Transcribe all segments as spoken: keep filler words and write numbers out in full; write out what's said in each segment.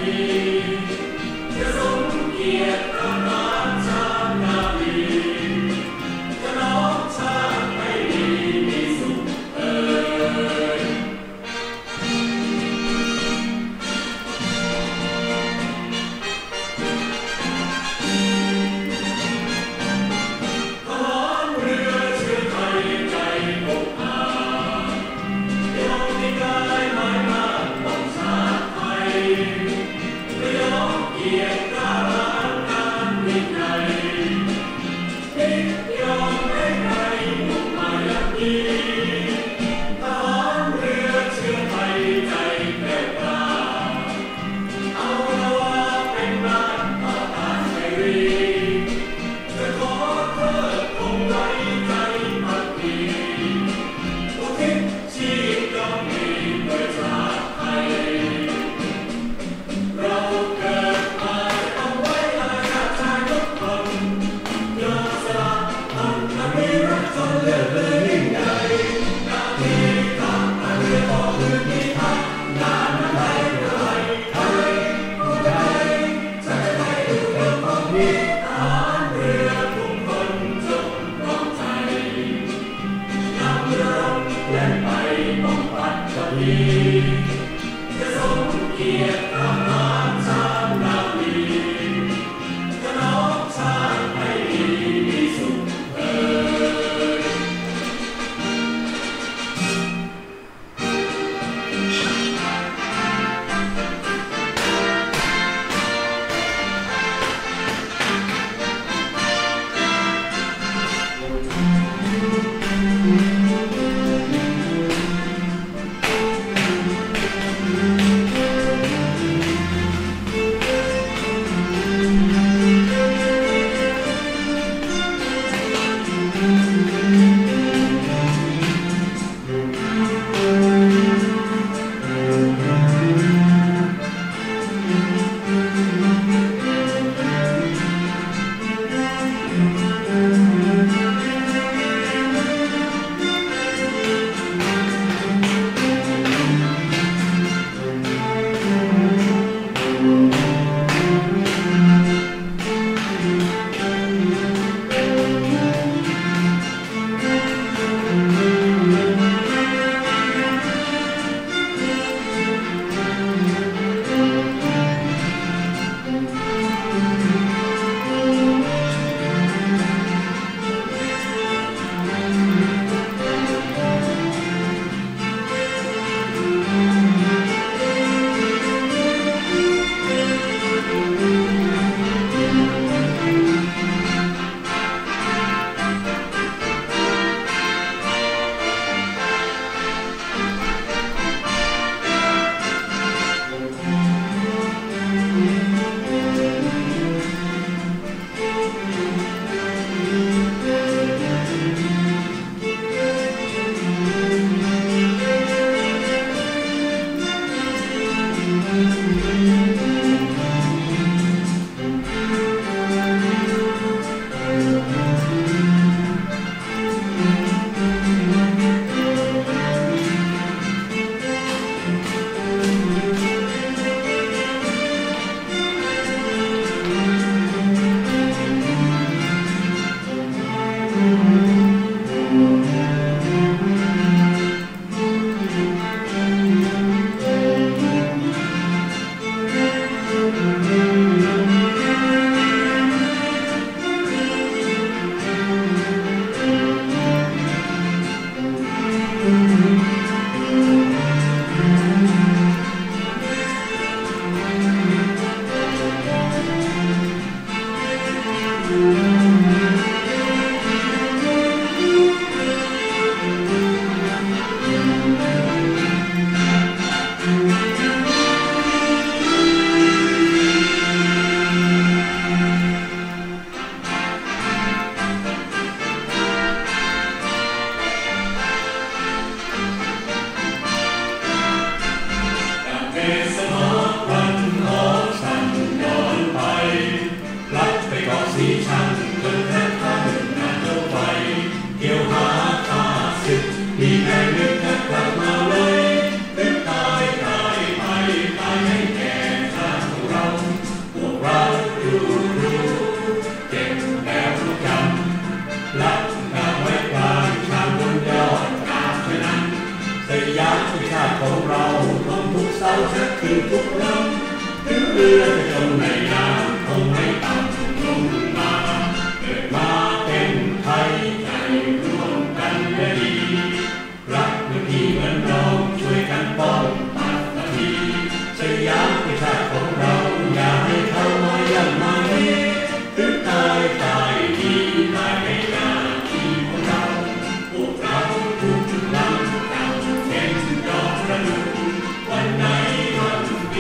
ค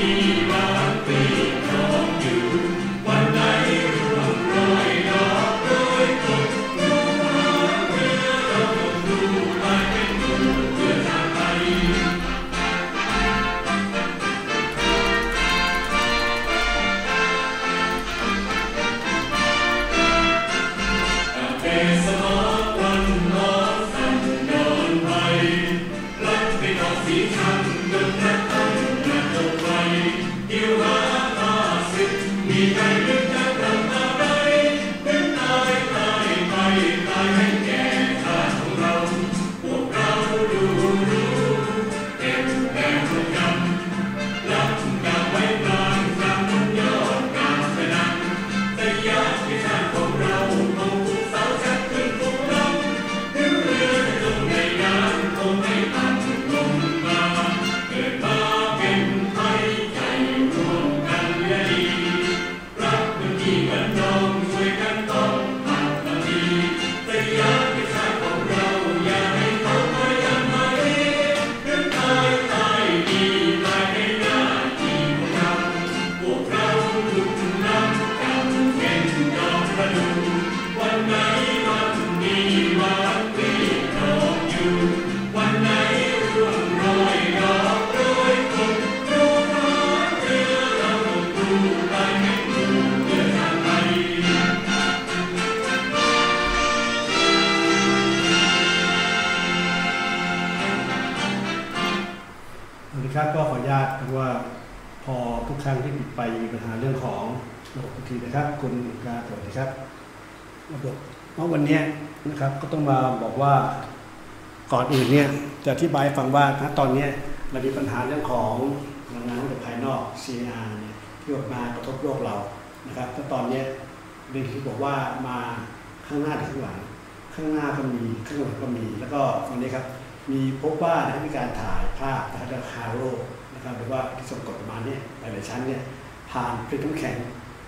ครับก็ขออนุญาตว่าพอทุกครั้งที่ปิดไปมีปัญหาเรื่องของระบบทีนะครับคุณการสวัสดีครับระบบเพราะวันนี้นะครับก็ต้องมาบอกว่าก่อนอื่นเนี่ยจะอธิบายฟังว่าณตอนนี้เรามีปัญหาเรื่องของพลังงานจากภายนอก ซี อาร์ เนี่ยที่ออกมากระทบโลกเรานะครับก็ตอนนี้เรื่องที่บอกว่ามาข้างหน้าหรือข้างหลังข้างหน้าก็มีข้างหลังก็มีแล้วก็ตอนนี้ครับมีพบว่าได้มีการถ่ายภาพทางด้านฮาโลนะครับหรือว่าที่ส่งกดมาเนี่ยหลายๆชั้นเนี่ยผ่านเป็นน้ำแข็ง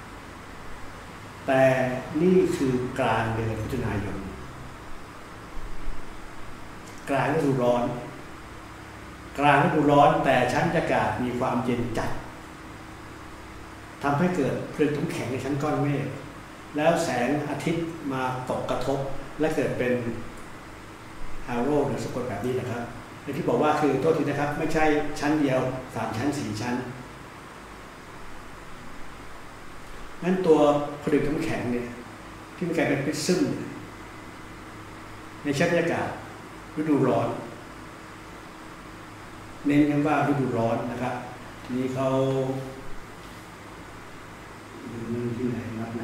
แต่นี่คือกลางเดือนมิถุนายนกลางฤดูร้อนกลางฤดูร้อนแต่ชั้นอากาศมีความเย็นจัดทำให้เกิดเพลิงน้ำแข็งในชั้นก้อนเมฆแล้วแสงอาทิตย์มาตกกระทบและเกิดเป็นฮาโลหรือสะกดแบบนี้นะครับในที่บอกว่าคือโทษทีนะครับไม่ใช่ชั้นเดียวสามชั้นสี่ชั้นนั่นตัวผลึกน้ำแข็งเนี่ยที่มันกลายเป็นพิซึมในชั้นอากาศฤดูร้อนเน้นคำว่าฤดูร้อนนะครับทีนี้เขาที่ไหนรัฐไหน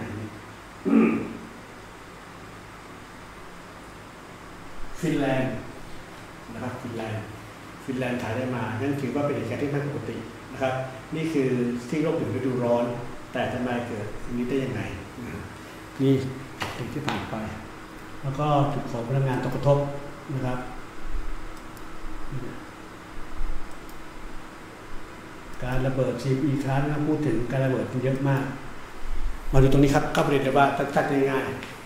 ฟินแลนด์นะครับฟินแลนด์ฟินแลนด์ถ่ายได้มานั่นถือว่าเป็นเหตุการณ์ที่ไม่ปกตินะครับนี่คือที่โลกถึงฤดูร้อนแต่ทำไมเกิดนี้ได้ยังไงนี่สิ่งที่ผ่านไปแล้วก็จุดของพลังงานตกกระทบนะครับการระเบิด ซี อี ครั้งนะพูดถึงการระเบิดมันเยอะมากมาดูตรงนี้ครับก็เรียนได้ว่าตัดง่าย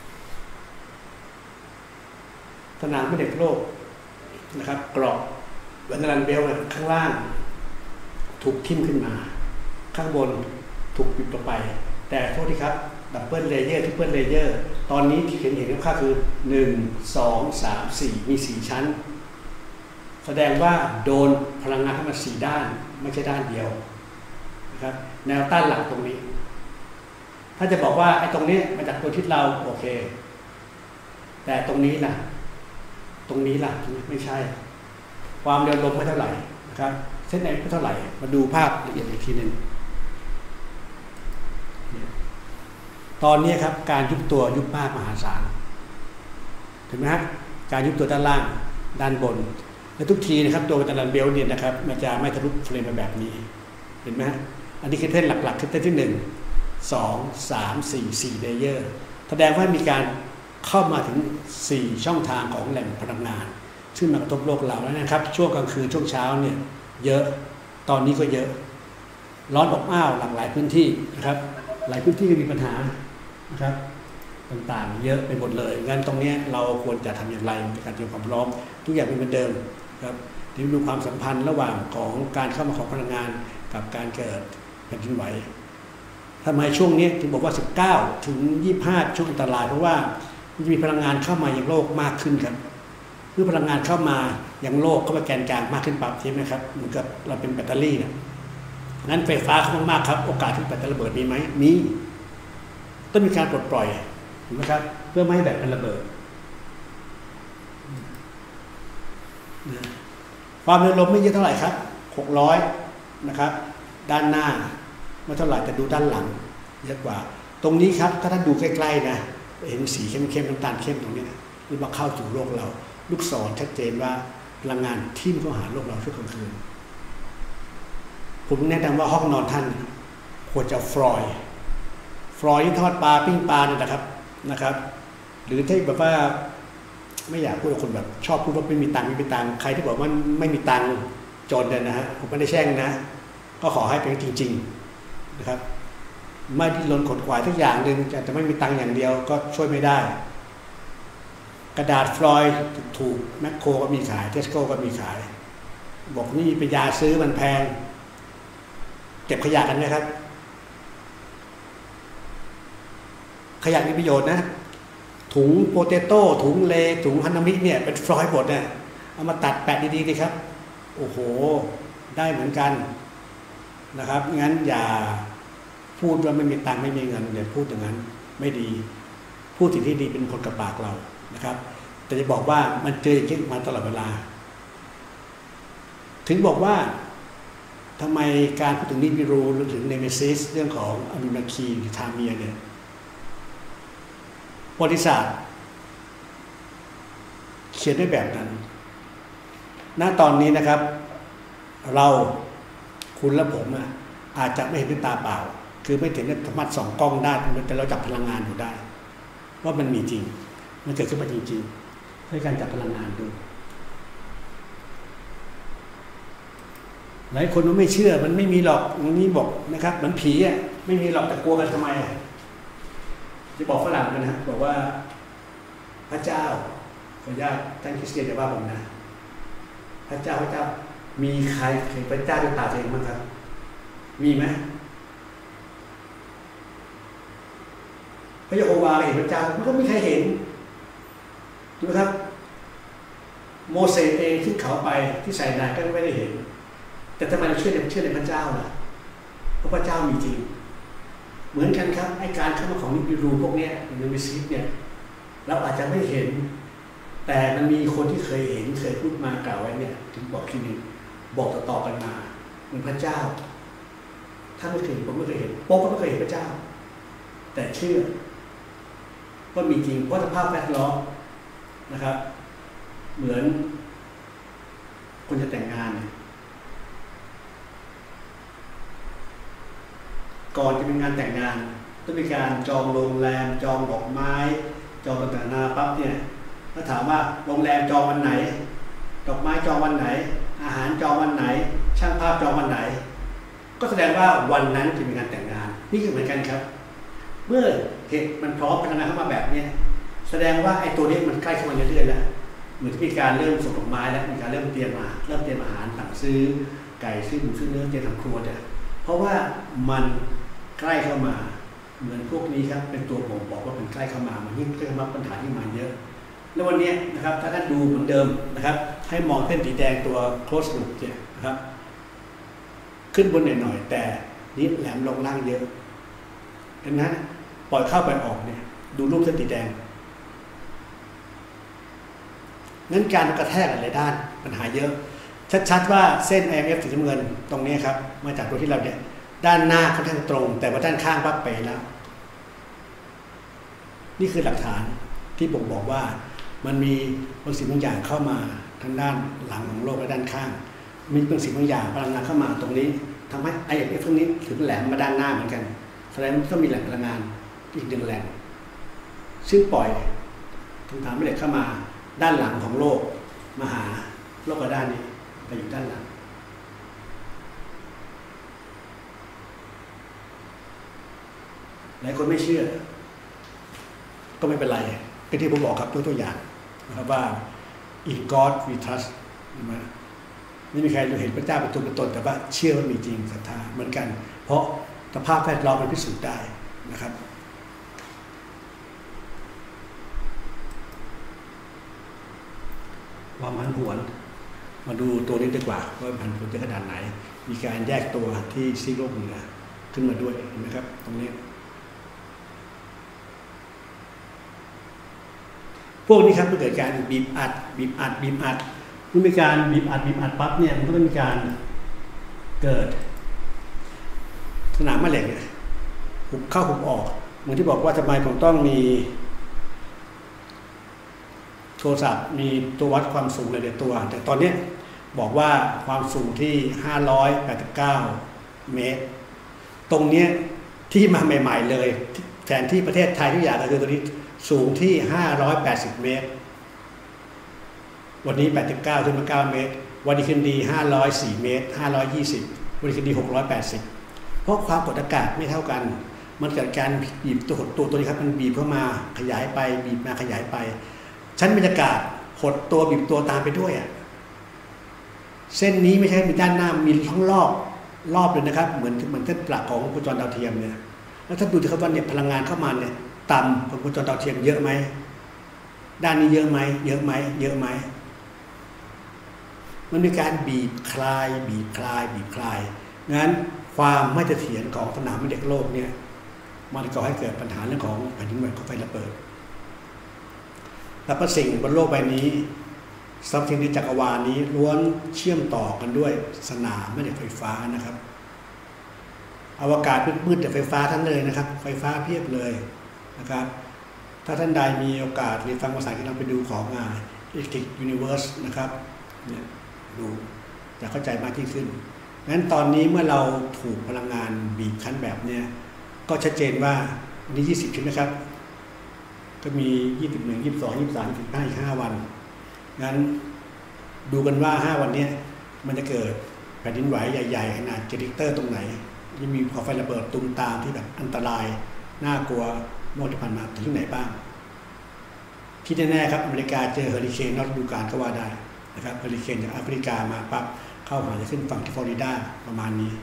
ๆสนามไม่เด็กโลกนะครับกรอบวันนันเบลข้างล่างถูกทิ่มขึ้นมาข้างบนถูกปิดลงไปแต่โทษทีครับดับเบิลเลเยอร์ทริปเปิลเลเยอร์ตอนนี้ที่เห็นเห็นค่าคือหนึ่ง สอง สาม สี่มีสี่ชั้นแสดงว่าโดนพลังงานเข้ามาสี่ด้านไม่ใช่ด้านเดียวนะครับแนวต้านหลักตรงนี้ถ้าจะบอกว่าไอ้ตรงนี้มาจากตัวทิศเราโอเคแต่ตรงนี้ล่ะตรงนี้ล่ะไม่ใช่ความเร็วลมไม่เท่าไหร่นะครับเส้นไหนไม่เท่าไหร่มาดูภาพละเอียดอีกทีนึงตอนนี้ครับการยุบตัวยุบมากมหาศาลถูกไหมครับการยุบตัวด้านล่างด้านบนและทุกทีนะครับตัวตะลันเบลเนี่ยนะครับมันจะไม่ทะลุเฟรมมาแบบนี้เห็นไหมอันนี้คือเส้นหลักๆคือเส้นที่หนึ่งสองสามสี่สี่เลเยอร์แสดงว่ามีการเข้ามาถึงสี่ช่องทางของแหล่งพลังงานซึ่งมากระทบโลกเราแล้วนะครับช่วงกลางคืนช่วงเช้าเนี่ยเยอะตอนนี้ก็เยอะร้อนอบอ้าวหลากหลายพื้นที่นะครับหลายพื้นที่ก็มีปัญหานะครับต่างๆเยอะไปหมดเลยงั้นตรงนี้เราควรจะทำอย่างไรในการเตรียมความพร้อมทุกอย่างเป็นเหมือนเดิมครับที่ดูความสัมพันธ์ระหว่างของการเข้ามาของพลังงานกับการเกิดแผ่นดินไหวทำไมช่วงนี้ถึงบอกว่าสิบเก้าถึงยี่สิบห้าช่วงอันตรายเพราะว่ามันจะมีพลังงานเข้ามายังโลกมากขึ้นครับเมื่อพลังงานเข้ามายังโลกเข้ามาแกนกลางมากขึ้นปั๊บใช่ไหมครับเหมือนกับเราเป็นแบตเตอรี่นะงั้นไฟฟ้าเข้ามากๆครับโอกาสที่แบตจะระเบิดมีไหมมีต้องมีการปลดปล่อยถูกไหมครับเพื่อไม่ให้แบตมันระเบิดความเร็วลมไม่เยอะเท่าไหร่ครับหกร้อยนะครับด้านหน้าไม่เท่าไหร่แต่ดูด้านหลังเยอะกว่าตรงนี้ครับถ้าท่านดูใกล้ๆนะเห็นสีเข้มๆน้ำตาลเข้มตรงนี้นะนี่มาเข้าสู่โลกเราลูกศรชัดเจนว่าพลังงานทิ่มเข้าหาโลกเราช่วงกลางคืนผมแนะนำว่าห้องนอนท่านควรจะฟลอยฟลอยที่ทอดปลาปิ้งปลาเนี่ยนะครับนะครับหรือที่แบบว่าไม่อยากพูดกับคนแบบชอบพูดว่าไม่มีตังค์ไม่มีตังค์ใครที่บอกว่าไม่มีตังค์จนเนี่ยนะฮะผมไม่ได้แช่งนะก็ขอให้เป็นจริงๆนะครับไม่ดิ้นรนขนขวายทุกอย่างหนึ่งจะไม่มีตังค์อย่างเดียวก็ช่วยไม่ได้กระดาษฟลอยถูกแมคโครก็มีขายเทสโก้ก็มีขายบอกนี่เป็นยาซื้อมันแพงเก็บขยะกันไหมครับขยะมีประโยชน์นะถุงโปเตโต้ถุงเลถุงฮันนามิเนี่ยเป็นฟลอยด์บดเนี่ยเอามาตัดแปะดีๆดีครับโอ้โหได้เหมือนกันนะครับงั้นอย่าพูดว่าไม่มีตังค์ไม่มีเงินอย่าพูดอย่างนั้นไม่ดีพูดสิ่งที่ดีเป็นคนกับปากเรานะครับแต่จะบอกว่ามันเจออย่างนี้มาตลอดเวลาถึงบอกว่าทำไมการพูดถึงนิบิรูหรือถึงเนเมซิสเรื่องของอนุนาคีทาเมียเนี่ยประวัติศาสตร์เขียนด้วยแบบนั้นณตอนนี้นะครับเราคุณและผมอาจจะไม่เห็นด้วยตาเปล่าคือไม่ถึงกับสามารถส่องกล้องได้แต่เราจับพลังงานอยู่ได้ว่ามันมีจริงมันเกิดขึ้นมาจริงๆด้วยการจับพลังงานดูหลายคนก็ไม่เชื่อมันไม่มีหรอกอย่างนี้บอกนะครับเหมือนผีอ่ะไม่มีหรอกแต่กลัวกันทำไมจะบอกฝรั่งกันนะบอกว่าพระเจ้าขออนุญาตท่านคริสเตียนจะว่าผมนะพระเจ้าพระเจ้ามีใครเห็นพระเจ้าด้วยตาตัวเองบ้างครับมีไหมพระเยโฮวาห์เห็นพระเจ้ามันก็ไม่มีใครเห็นถูกไหมครับโมเสสเองขึ้นเขาไปที่ไซนายก็ไม่ได้เห็นแต่ทำไมเราเชื่อในเชื่อในพระเจ้าล่ะเพราะพระเจ้ามีจริงเหมือนกันครับไอ้การเข้ามาของนิบิรูพวกนี้ในนิมิซิสเนี่ยเราอาจจะไม่เห็นแต่มันมีคนที่เคยเห็นเคยพูดมากล่าวไว้เนี่ยถึงบอกทีนึงบอกต่อๆกันมาเหมือนพระเจ้าท่านไม่เคยผมไม่เคยเห็นโป๊กก็ไม่เคยเห็นพระเจ้าแต่เชื่อว่ามีจริงเพราะสภาพแวดล้อมนะครับเหมือนคนจะแต่งงานก่อนจะเป็นงานแต่งงานต้องมีการจองโรงแรมจองดอกไม้จองต่างๆนาปั๊บเนี่ยถ้าถามว่าโรงแรมจองวันไหนดอกไม้จองวันไหนอาหารจองวันไหนช่างภาพจองวันไหนก็แสดงว่าวันนั้นจะมีการแต่งงานนี่คือเหมือนกันครับเมื่อเหตุมันพร้อมพัฒนาเข้ามาแบบนี้แสดงว่าไอ้ตัวนี้มันใกล้เข้ามาเรื่อยๆแล้วเหมือนที่มีการเริ่มส่งดอกไม้แล้วมีการเริ่มเตรียมมาเริ่มเตรียมอาหารสั่งซื้อไก่ซื้อหมูซื้อเนื้อเตรียมทำครัวเนี่ยเพราะว่ามันใกล้เข้ามาเหมือนพวกนี้ครับเป็นตัวบ่งบอกว่าเป็นใกล้เข้ามามันยิ่งใกล้เข้ามาปัญหาที่มาเยอะแล้ววันนี้นะครับถ้าท่านดูเหมือนเดิมนะครับให้มองเส้นสีแดงตัว close loop เนี่ยนะครับขึ้นบนหน่อยๆแต่นี้แหลมลงล่างเยอะดังนั้นปล่อยเข้าไปออกเนี่ยดูรูปเส้นสีแดงงั้นการกระแทกหลายด้านปัญหาเยอะชัดๆว่าเส้น ไอ เอ็ม เอฟ สีน้ำเงินตรงนี้ครับมาจากตัวที่เราเนี่ยด้านหน้าค่อนข้างตรงแต่ว่าด้านข้างปั๊บเป๋แล้วนี่คือหลักฐานที่บ่งบอกว่ามันมีบางสิ่งบางอย่างเข้ามาทางด้านหลังของโลกและด้านข้างมีบางสิ่งบางอย่างพลังงานเข้ามาตรงนี้ทำให้ ไอ เอ็ม เอฟ ตรงนี้ถึงแหลมมาด้านหน้าเหมือนกันแสดงว่าต้องมีแหล่งพลังงานอีกหนึ่งแหล่งซึ่งปล่อยถึงทำให้เหล็กเข้ามาด้านหลังของโลกมาหาโลกกระด้านนี้ไปอยู่ด้านหลังหลายคนไม่เชื่อก็ไม่เป็นไรก็ที่ผมบอกครับตัวตัวอย่างนะครับว่า in God we trust นะไม่มีใครรู้เห็นพระเจ้าเป็นตัวเป็นตนแต่ว่าเชื่อว่ามีจริงศรัทธาเหมือนกันเพราะสภาพแวดล้อมมันพิสูจน์ได้นะครับความผันผวนมาดูตัวนี้ดีกว่าว่าผันผวนจะขนาดไหนมีการแยกตัวที่ซีโร่เหนือขึ้นมาด้วยเห็นไหมครับตรงนี้พวกนี้ครับเมื่อเกิดการบีบอัดบีบอัดบีบอัดเมื่อมีการบีบอัดบีบอัดปั๊บเนี่ยมันก็ต้องมีการเกิดสนามแม่เหล็กเนี่ยหุบเข้าหุบออกเหมือนที่บอกว่าทำไมผมต้องมีโทรศัพท์มีตัววัดความสูงในตัวแต่ตอนนี้บอกว่าความสูงที่ห้าร้อยแปดสิบเก้าเมตรตรงนี้ที่มาใหม่ๆเลยแทนที่ประเทศไทยทุกอย่างก็คือตัวนี้สูงที่ห้าร้อยแปดสิบเมตรวันนี้แปดสิบเก้าขึ้นมาเก้าเมตรวันนี้ขึ้นดีห้าร้อยสี่เมตรห้าร้อยยี่สิบวันนี้ขึ้นดีหกร้อยแปดสิบเพราะความกดอากาศไม่เท่ากันมันเกิดการบีบตัวหดตัวตัวนี้ครับมันบีบเข้ามาขยายไปบีบมาขยายไปชั้นบรรยากาศหดตัวบีบตัวตามไปด้วยอ่ะเส้นนี้ไม่ใช่มีด้านหน้ามีทั้งรอบรอบเลยนะครับเหมือนเหมือนเส้นประของวงจรดาวเทียมเนี่ยแล้วถ้าดูที่เขาว่าเนี่ยพลังงานเข้ามาเนี่ยต่ำของวงจรดาวเทียมเยอะไหมด้านนี้เยอะไหมเยอะไหมเยอะไหมมันมีการบีบคลายบีบคลายบีบคลายงั้นความไม่เสถียรของสนามแม่เหล็กโลกเนี่ยมันก่อให้เกิดปัญหาเรื่องของแผ่นดินไหวของไฟระเบิดแต่ประสิ่งบนโลกใบนี้ทรัพย์สินในจักรวาลนี้ล้วนเชื่อมต่อกันด้วยสนามแม่เหล็กไฟฟ้านะครับอวกาศมืดๆแต่ไฟฟ้าทั้งเลยนะครับไฟฟ้าเพียบเลยนะครับถ้าท่านใดมีโอกาสเรียนฟังภาษาอังกฤษลองไปดูของงาน Electric Universe นะครับเนี่ยดูจะเข้าใจมากยิ่งขึ้นงั้นตอนนี้เมื่อเราถูกพลังงานบีบคั้นแบบเนี้ยก็ชัดเจนว่าวันนี้ยี่สิบใช่ไหมครับก็มียี่สิบเอ็ด ยี่สิบสอง ยี่สิบสาม ยี่สิบห้าอีกห้าวันงั้นดูกันว่าห้าวันนี้มันจะเกิดแผ่นดินไหวใหญ่ๆขนาดเจ็ดริกเตอร์ตรงไหนจะมีภูเขาไฟระเบิดตุ้มตามที่แบบอันตรายน่ากลัวเมื่อที่ผ่านมาที่ไหนบ้างที่แน่ๆครับอเมริกาเจอเฮอริเคนนอกฤดูกาลก็ว่าได้นะครับเฮอริเคนจากแอฟริกามาปั๊บเข้าหาจะขึ้นฝั่งที่ฟลอริดาประมาณนี้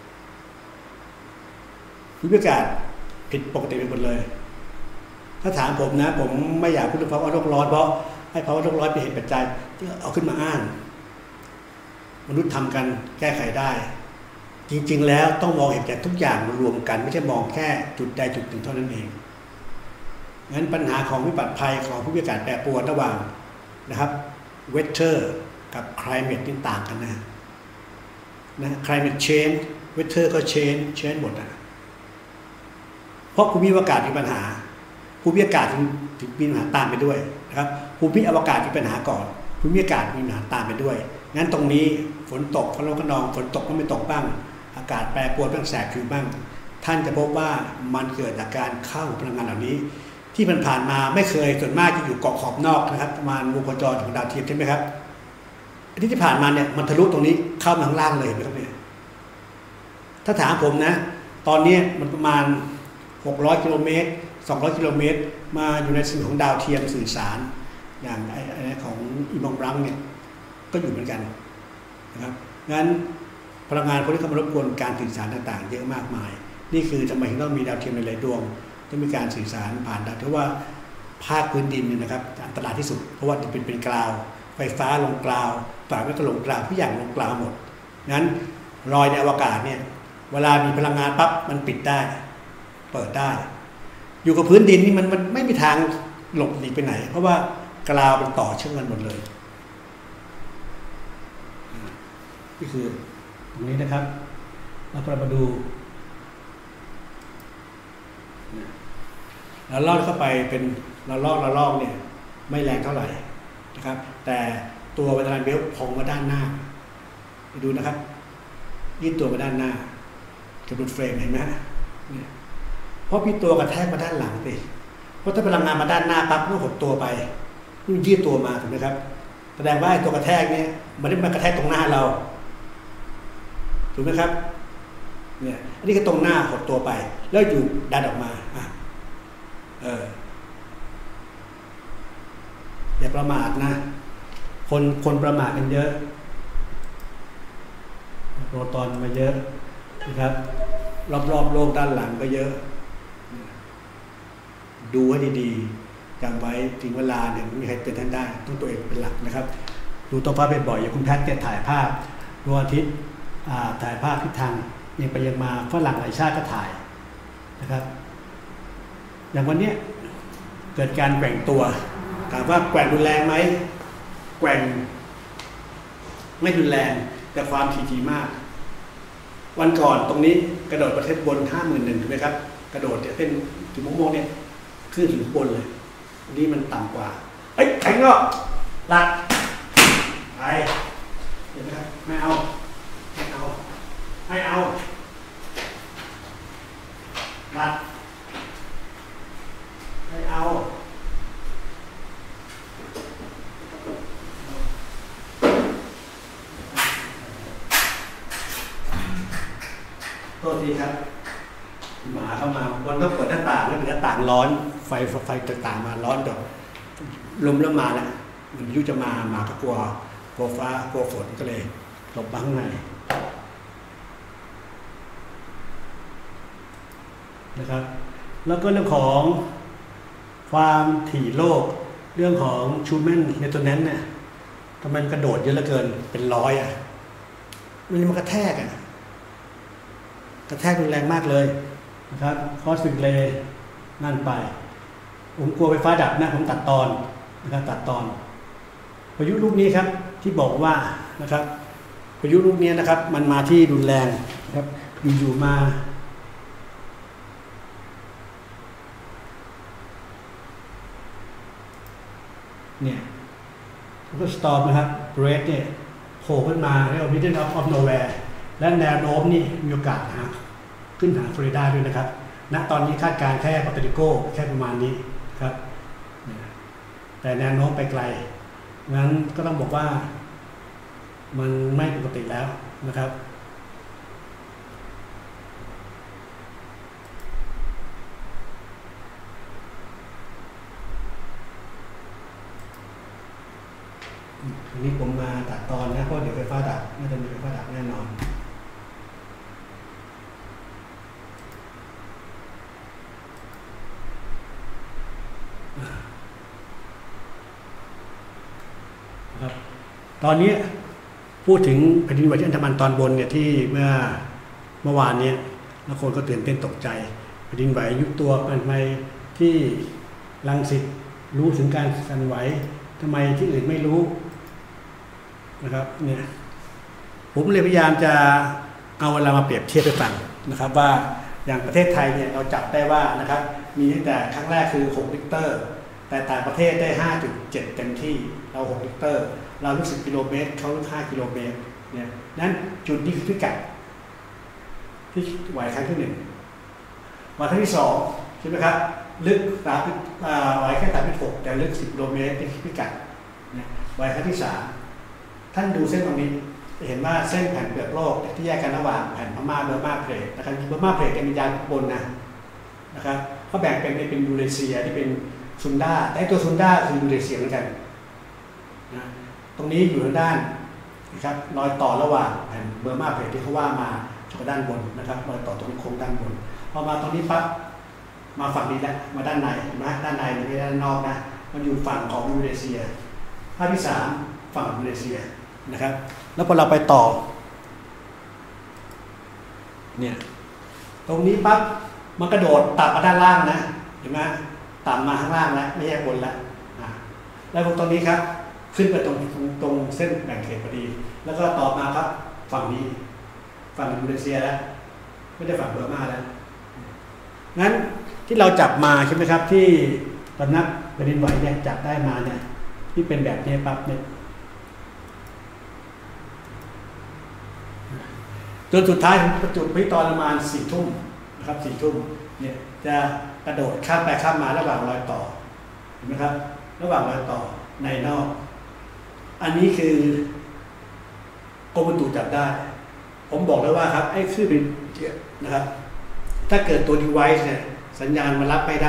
ภูมิอากาศผิดปกติไปหมดเลยถ้าถามผมนะผมไม่อยากพูดถึงภาวะโลกร้อนเพราะให้ภาวะโลกร้อนเป็นเหตุปัจจัยที่เอาขึ้นมาอ้างมนุษย์ทำกันแก้ไขได้จริงๆแล้วต้องมองเหตุปัจจัยทุกอย่างมารวมกันไม่ใช่มองแค่จุดใดจุดหนึ่งเท่านั้นเองงั้นปัญหาของวิบัติภัยของภูมิอากาศแปรปรวนระหว่างนะครับ weather กับ climate นี่ต่างกันนะนะ climate change weather ก็ change change หมดอ่ะเพราะภูมิอากาศมีปัญหาภูมิอากาศถึงมีปัญหาตามไปด้วยนะครับภูมิอากาศมีปัญหาก่อนภูมิอากาศมีปัญหาตามไปด้วยงั้นตรงนี้ฝนตกฝนลงขนองฝนตกก็ไม่ตกบ้างอากาศแปรปรวนบ้างแสบผิวบ้างท่านจะพบว่ามันเกิดจากการเข้าพลังงานเหล่านี้ที่มันผ่านมาไม่เคยส่วนมากจะอยู่เกาะขอบนอกนะครับประมาณวงโคจรของดาวเทียมใช่ไหมครับอันที่ที่ผ่านมาเนี่ยมันทะลุตรงนี้เข้ามาข้างล่างเลยไหมครับเนี่ยถ้าถามผมนะตอนนี้มันประมาณหกร้อยกิโลเมตรสองร้อยกิโลเมตรมาอยู่ในสื่อของดาวเทียมสื่อสารอย่างไอ้ของอีมองรังเนี่ยก็อยู่เหมือนกันนะครับงั้นพลังงานพวกนี้เข้ามารบกวนการสื่อสารต่างๆเยอะมากมายนี่คือทำไมถึงต้องมีดาวเทียมหลายดวงต้องมีการสื่อสารผ่านดาวเพราะว่าภาคพื้นดินเนี่ยนะครับอันตรายที่สุดเพราะว่าจะเป็นเป็นกราวไฟฟ้าลงกราวฝ่ายก็ลงกราวทุกอย่างลงกราวหมดงั้นรอยในอวกาศเนี่ยเวลามีพลังงานปั๊บมันปิดได้เปิดได้อยู่กับพื้นดินนี่มันมันไม่มีทางหลบหนีไปไหนเพราะว่ากราวมันต่อเชื่อมกันหมดเลยนี่คือตรงนี้นะครับเราพอมาดูเราลอดเข้าไปเป็นเราลอกเราลอกเนี่ยไม่แรงเท่าไหร่นะครับแต่ตัววัตถุเบลพองมาด้านหน้าไปดูนะครับยืดตัวมาด้านหน้าจะดูเฟรมเห็นไหมเนี่ยเพราะพี่ตัวกระแทกมาด้านหลังสิเพราะถ้าพลังงานมาด้านหน้าปั๊บมันหดตัวไปมันยืดตัวมาถูกไหมครับแสดงว่าตัวกระแทกเนี่ยมันไม่มากระแทกตรงหน้าเราถูกไหมครับเนี่ยอันนี้ก็ตรงหน้าหดตัวไปแล้วอยู่ดันออกมาอ่ะเอออย่าประมาทนะคนคนประมาทกันเยอะโปรตอนมาเยอะนะครับรอบๆโลกด้านหลังก็เยอะดูให้ดีๆจำไว้ถึงเวลาเนี่ยไม่มีใครเตือนท่านได้ต้องตัวเองเป็นหลักนะครับดูตัวภาพบ่อยๆอย่างคุณแพทย์แกถ่ายภาพดวงอาทิตย์ถ่ายภาพทิศทางยังไปยังมาฝรั่งหลายชาติก็ถ่ายนะครับอย่างวันนี้เกิดการแกว่งตัวถามว่าแกว่งรุนแรงไหมแกว่งไม่รุนแรงแต่ความถี่ถี่มากวันก่อนตรงนี้กระโดดประเทศบนห้าหมื่นหนึ่งถูกไหมครับกระโดดเนี่ยเป็นถึงโมงเนี่ยขึ้นถึงบนเลยนี่มันต่ำกว่าเอ้ยแข็งก็หลักไปเห็นไหมครับไม่เอาไม่เอาไม่เอาหลักไม่เอาโทษทีครับหมาเข้ามาวันต้องเปิดหน้าต่างแล้วเป็นหน้าต่างร้อนไฟไฟต่างๆมาร้อนดอกลมแล้วมาแล้วมันยุจะมาหมาก็กลัวกลัวฟ้ากลัวฝนก็เลยหลบบ้างในนะครับแล้วก็เรื่องของความถี่โลกเรื่องของชูแมนเนโทแนนเนี่ยทำไมมันกระโดดเยอะเหลือเกินเป็นร้อยอ่ะมันมันกระแทกอ่ะกระแทกรุนแรงมากเลยนะครับคอสฟิกเลย์นั่นไปผมกลัวไฟฟ้าดับนะผมตัดตอนนะครับตัดตอนพายุลูกนี้ครับที่บอกว่านะครับพายุลูกนี้นะครับมันมาที่รุนแรงนะครับอยู่ๆมาเนี่ยก็สตอร์มนะครับเบรดเนี่ยโผล่ขึ้นมาเรียกว่า Middle of of Nowhere และแนวโน้มนี่มีโอกาสหาขึ้นหาฟลอริดาด้วยนะครับณตอนนี้คาดการณ์แค่ปอร์โตริโกแค่ประมาณนี้ครับแต่แนวโน้มไปไกลงั้นก็ต้องบอกว่ามันไม่ปกติแล้วนะครับอันนี้ผมมาตัดตอนนะเพราะเดี๋ยวไฟฟ้าดับน่าจะมีไฟฟ้าดับแน่นอนครับตอนนี้พูดถึงแผ่นดินไหวที่อันดามันตอนบนเนี่ยที่เมื่อเมื่อวานนี้แล้วคนก็ตื่นเต้นตกใจแผ่นดินไหวยุบตัวเป็นไงที่รังสิตรู้ถึงการสั่นไหวทำไมที่อื่นไม่รู้นะครับเนี่ยผมเลยพยายามจะเอาเวลามาเปรียบเทียบให้ฟังนะครับว่าอย่างประเทศไทยเนี่ยเราจับได้ว่านะครับมีตั้งแต่ครั้งแรกคือหกริกเตอร์แต่ต่างประเทศได้ ห้าจุดเจ็ด เต็มที่เราหกริกเตอร์เรารู้สึกกิโลเมตรเขารู้ห้ากิโลเมตรเนี่ยนั้นจุดนี้คือพิกัดที่ไหวครั้งที่หนึ่งมาครั้งที่สองใช่ไหมครับลึกสามไหวแค่สามจุดหกแต่ลึกสิบกิโลเมตรที่พิกัดเนี่ยไหวครั้งที่สามท่านดูเส้นตรงนี้จะเห็นว่าเส้นแผ่นเปลือกโลกที่แยกกันระหว่างแผ่นพม่าเบอร์มาเพลทนะครับเบอร์มาเพลทเป็นยานบนนะนะครับเขาแบ่งเป็นเป็นยูเรเซียที่เป็นซุนดาแต่ตัวซุนดาคือยูเรเซียเหมือนกันนะตรงนี้อยู่ทางด้านนะครับรอยต่อระหว่างแผ่นเบอร์มาเพลทที่เขาว่ามาจากด้านบนนะครับรอยต่อตรงโค้งด้านบนพอมาตรงนี้ปั๊บมาฝั่งนี้แล้วมาด้านในเห็นไหมด้านในไม่ใช่ด้านนอกนะมันอยู่ฝั่งของยูเรเซียภาคที่สามฝั่งยูเรเซียนะครับแล้วพอเราไปต่อเนี่ยตรงนี้ปั๊บมันกระโดดต่ำมาด้านล่างนะเห็นไหมต่ำมาข้างล่างแล้วไม่ใช่บนแล้วนะแล้วตรงนี้ครับขึ้นไปตรงตรงตรงเส้นแบ่งเขตพอดีแล้วก็ต่อมาครับฝั่งนี้ฝั่งอินโดนีเซียแล้วไม่ได้ฝั่งเบอร์มาแล้วงั้นที่เราจับมาใช่ไหมครับที่สำนักแผ่นดินไหวเนี่ยจับได้มาเนี่ยที่เป็นแบบนี้ปั๊บเนี่ยจนสุดท้ายถึงจุดพิตอนประมาณสี่ทุ่มนะครับสี่ทุ่มเนี่ยจะกระโดดข้ามไปข้ามมาระหว่างรอยต่อเห็นไหมครับระหว่างรอยต่อในนอกอันนี้คือกรมอุตุจับได้ผมบอกแล้วว่าครับไอ้คลื่นนะครับถ้าเกิดตัว device เนี่ยสัญญาณมันรับไม่ได้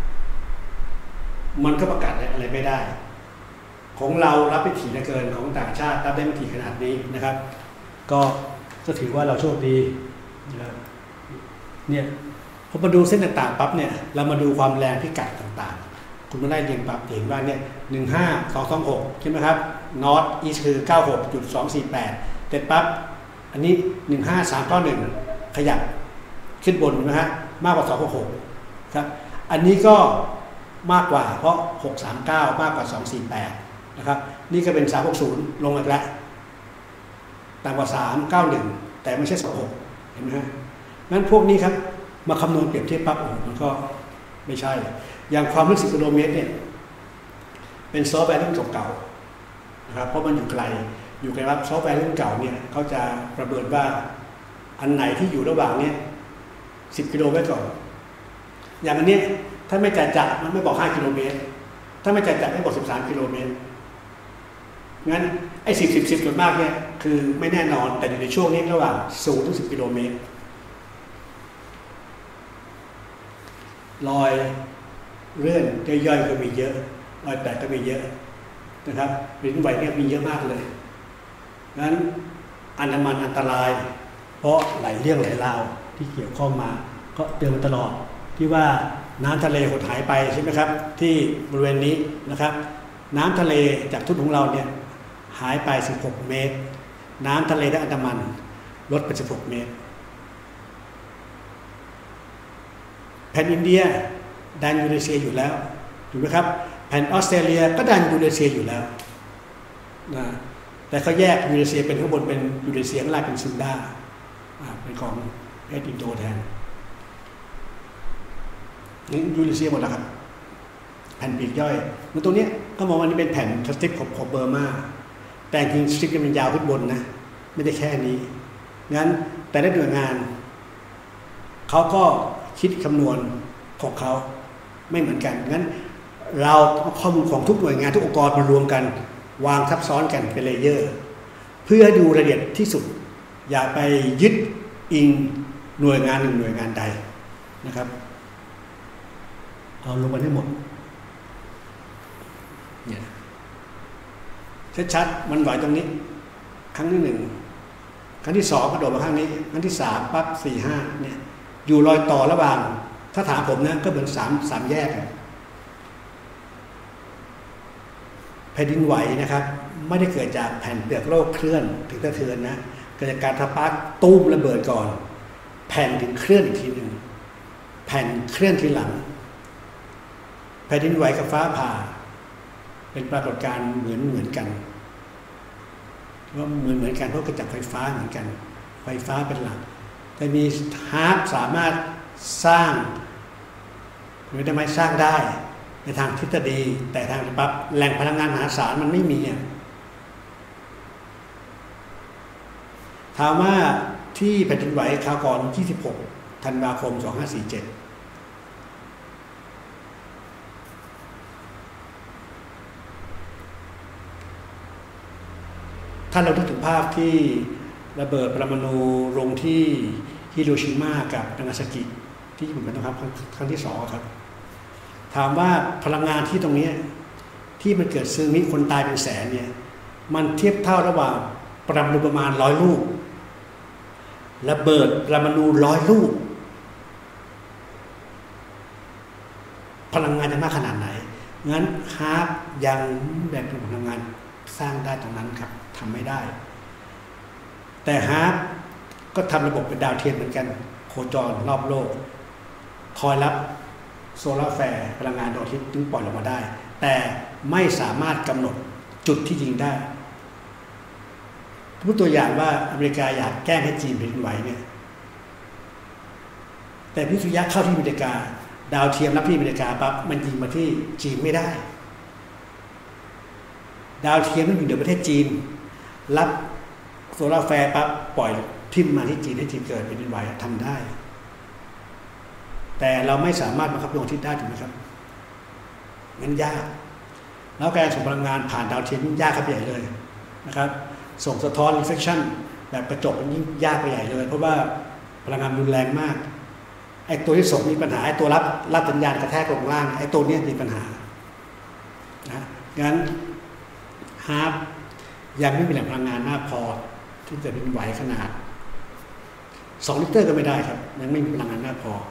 มันก็ประกาศอะไรไม่ได้ของเรารับไปถี่เหลือเกินของต่างชาติรับได้ไม่ถี่ขนาดนี้นะครับก็ก็ถือว่าเราโชคดีนะครับเนี่ยพอมาดูเส้นต่างๆปั๊บเนี่ยเรามาดูความแรงพิกัดต่างๆคุณมาได้เรียงปั๊บเห็นว่าเนี่ยหนึ่งห้าสองสองหกใช่ไหมครับนอร์ทอีสคือเก้าหกจุดสองสี่แปดเสร็จปั๊บอันนี้หนึ่งห้าสามเก้าหนึ่งขยับขึ้นบนนะฮะมากกว่าสองหกหกครับอันนี้ก็มากกว่าเพราะหกสามเก้ามากกว่าสองสี่แปดนะครับนี่ก็เป็นสามหกศูนย์ลงอีกแล้วต่ำกว่าสามเก้าหนึ่งแต่ไม่ใช่สองหกเห็นไหมฮะงั้นพวกนี้ครับมาคำนวณเปรียบเทียบปั๊บโอ้โหมันก็ไม่ใช่อย่างความลึกสิบกิโลเมตรเนี่ยเป็นซอฟต์แวร์รุ่นเก่าๆนะครับเพราะมันอยู่ไกลอยู่ไกลว่าซอฟต์แวร์รุ่นเก่าเนี่ยเขาจะประเมินว่าอันไหนที่อยู่ระหว่างเนี้ยสิบกิโลไว้ก่อนอย่างอันนี้ถ้าไม่จัดจัดมันไม่บอกห้ากิโลเมตรถ้าไม่จัดจัดไม่บอกสิบสามกิโลเมตรงั้นไอ้สิบสิบสิบส่วนมากเนี่ยคือไม่แน่นอนแต่อยู่ในช่วงนี้ระหว่างศูนย์ถึงสิบกิโลเมตรรอยเลื่อนย่อยๆก็มีเยอะรอยแตกก็มีเยอะนะครับลิ้นไหวเนี่ยมีเยอะมากเลยงั้นอันดามันอันตรายเพราะหลายเรื่องหลายราวที่เกี่ยวข้องมาก็เตือนมาตลอดที่ว่าน้ำทะเลหดหายไปใช่ไหมครับที่บริเวณนี้นะครับน้ำทะเลจากทุ่นของเราเนี่ยหายไปสิบหกเมตรน้ำทะเลและอันดามันลดไปสิบหกเมตรแผ่นอินเดียดันยูเรเซียอยู่แล้วถูกไหมครับแผ่นออสเตรเลียก็ดันยูเรเซียอยู่แล้วนะแต่เขาแยกยูเรเซียเป็นข้างบนเป็นยูเรเซียข้างล่างเป็นซุนดาเป็นของเอสอินโดแทนนี่ยูเรเซียหมดแล้วครับแผ่นปีกย่อยมันตรงนี้ก็มองว่านี่เป็นแผ่นสติ๊กของเบอร์มาแต่จริงสติ๊กมันยาวขึ้นบนนะไม่ได้แค่นี้งั้นแต่ละหน่วยงานเขาก็คิดคำนวณของเขาไม่เหมือนกันงั้นเราเอาข้อมูลของทุกหน่วยงานทุกองค์กรมารวมกันวางทับซ้อนกันเป็นเลเยอร์เพื่อดูรายละเอียดที่สุดอย่าไปยึดอิงหน่วยงานหนึ่งหน่วยงานใดนะครับเอาลงมาให้หมดเนี่ยชัดๆมันไหวตรงนี้ครั้งที่หนึ่งครั้งที่สองกระโดดมาครั้งนี้ครั้งที่สามปั๊บสี่ห้าเนี่ยอยู่รอยต่อระหว่างถ้าถามผมนะก็เหมือนสามสามแยกแผ่นดินไหวนะครับไม่ได้เกิดจากแผ่นเปลือกโลกเคลื่อนถึงสะเทือนนะเกิดจากการทะพักตุ้มระเบิดก่อนแผ่นถึงเคลื่อนอีกทีหนึ่งแผ่นเคลื่อนทีหลังแผ่นดินไหวกับฟ้าผ่าเป็นปรากฏการณ์เหมือนเหมือนกันว่าเหมือนเหมือนกันเพราะเกิดจากไฟฟ้าเหมือนกันไฟฟ้าเป็นหลักแต่มีฮาร์ปสามารถสร้างหรือทำไมสร้างได้ในทางทฤษฎีแต่ทางปั๊บแหล่งพลังงานมหาศาลมันไม่มีถามว่าที่แผ่นดินไหวคราวก่อนยี่สิบหกธันวาคมสองห้าสี่เจ็ดท่านเราคิดถึงภาพที่ระเบิดปรมาณูลงที่ฮิโรชิมากับนางาซากิที่ญี่ปุ่นเป็นนะครับครั้งที่สองครับถามว่าพลังงานที่ตรงนี้ที่มันเกิดซึนามิคนตายเป็นแสนเนี่ยมันเทียบเท่าระหว่างปรมาณูประมาณร้อยลูกระเบิดปรมาณูร้อยลูกพลังงานจะมากขนาดไหนงั้นฮาร์ปยังแบบพลังงานสร้างได้ตรงนั้นครับทำไม่ได้แต่ฮาร์ปก็ทำระบบเป็นดาวเทียมเหมือนกันโคจรรอบโลกคอยรับโซลาร์แฟร์พลังงานดวงอาทิตย์ถึงปล่อยลงมาได้แต่ไม่สามารถกำหนดจุดที่ยิงได้พูดตัวอย่างว่าอเมริกาอยากแกล้งให้จีนแผ่นดินไหวเนี่ยแต่พิษยะเข้าที่อเมริกาดาวเทียมรับที่อเมริกาปั๊บมันยิงมาที่จีนไม่ได้ดาวเทียมมันอยู่ในประเทศจีนรับโซลาร์แฟร์ปั๊บปล่อยทิ่มมาที่จีนให้จีนเกิดแผ่นดินไหวทำได้แต่เราไม่สามารถบังคับดวงอาทิตย์ได้ถูกไหมครับงั้นยากแล้วการส่งพลังงานผ่านดาวเทียมยิ่งยากขึ้นไปใหญ่เลยนะครับส่งสะท้อน reflection แบบกระจกมันยิ่งยากไปใหญ่เลยเพราะว่าพลังงานรุนแรงมากไอ้ตัวที่ส่งมีปัญหาไอ้ตัวรับรับสัญญาณกระแทกลงล่างไอ้ตัวนี้มีปัญหานะงั้นฮาร์ปยังไม่มีแหล่งพลังงานมากพอที่จะเป็นไหวขนาดสองลิตรก็ไม่ได้ครับยังไม่มีพลังงานมากพอ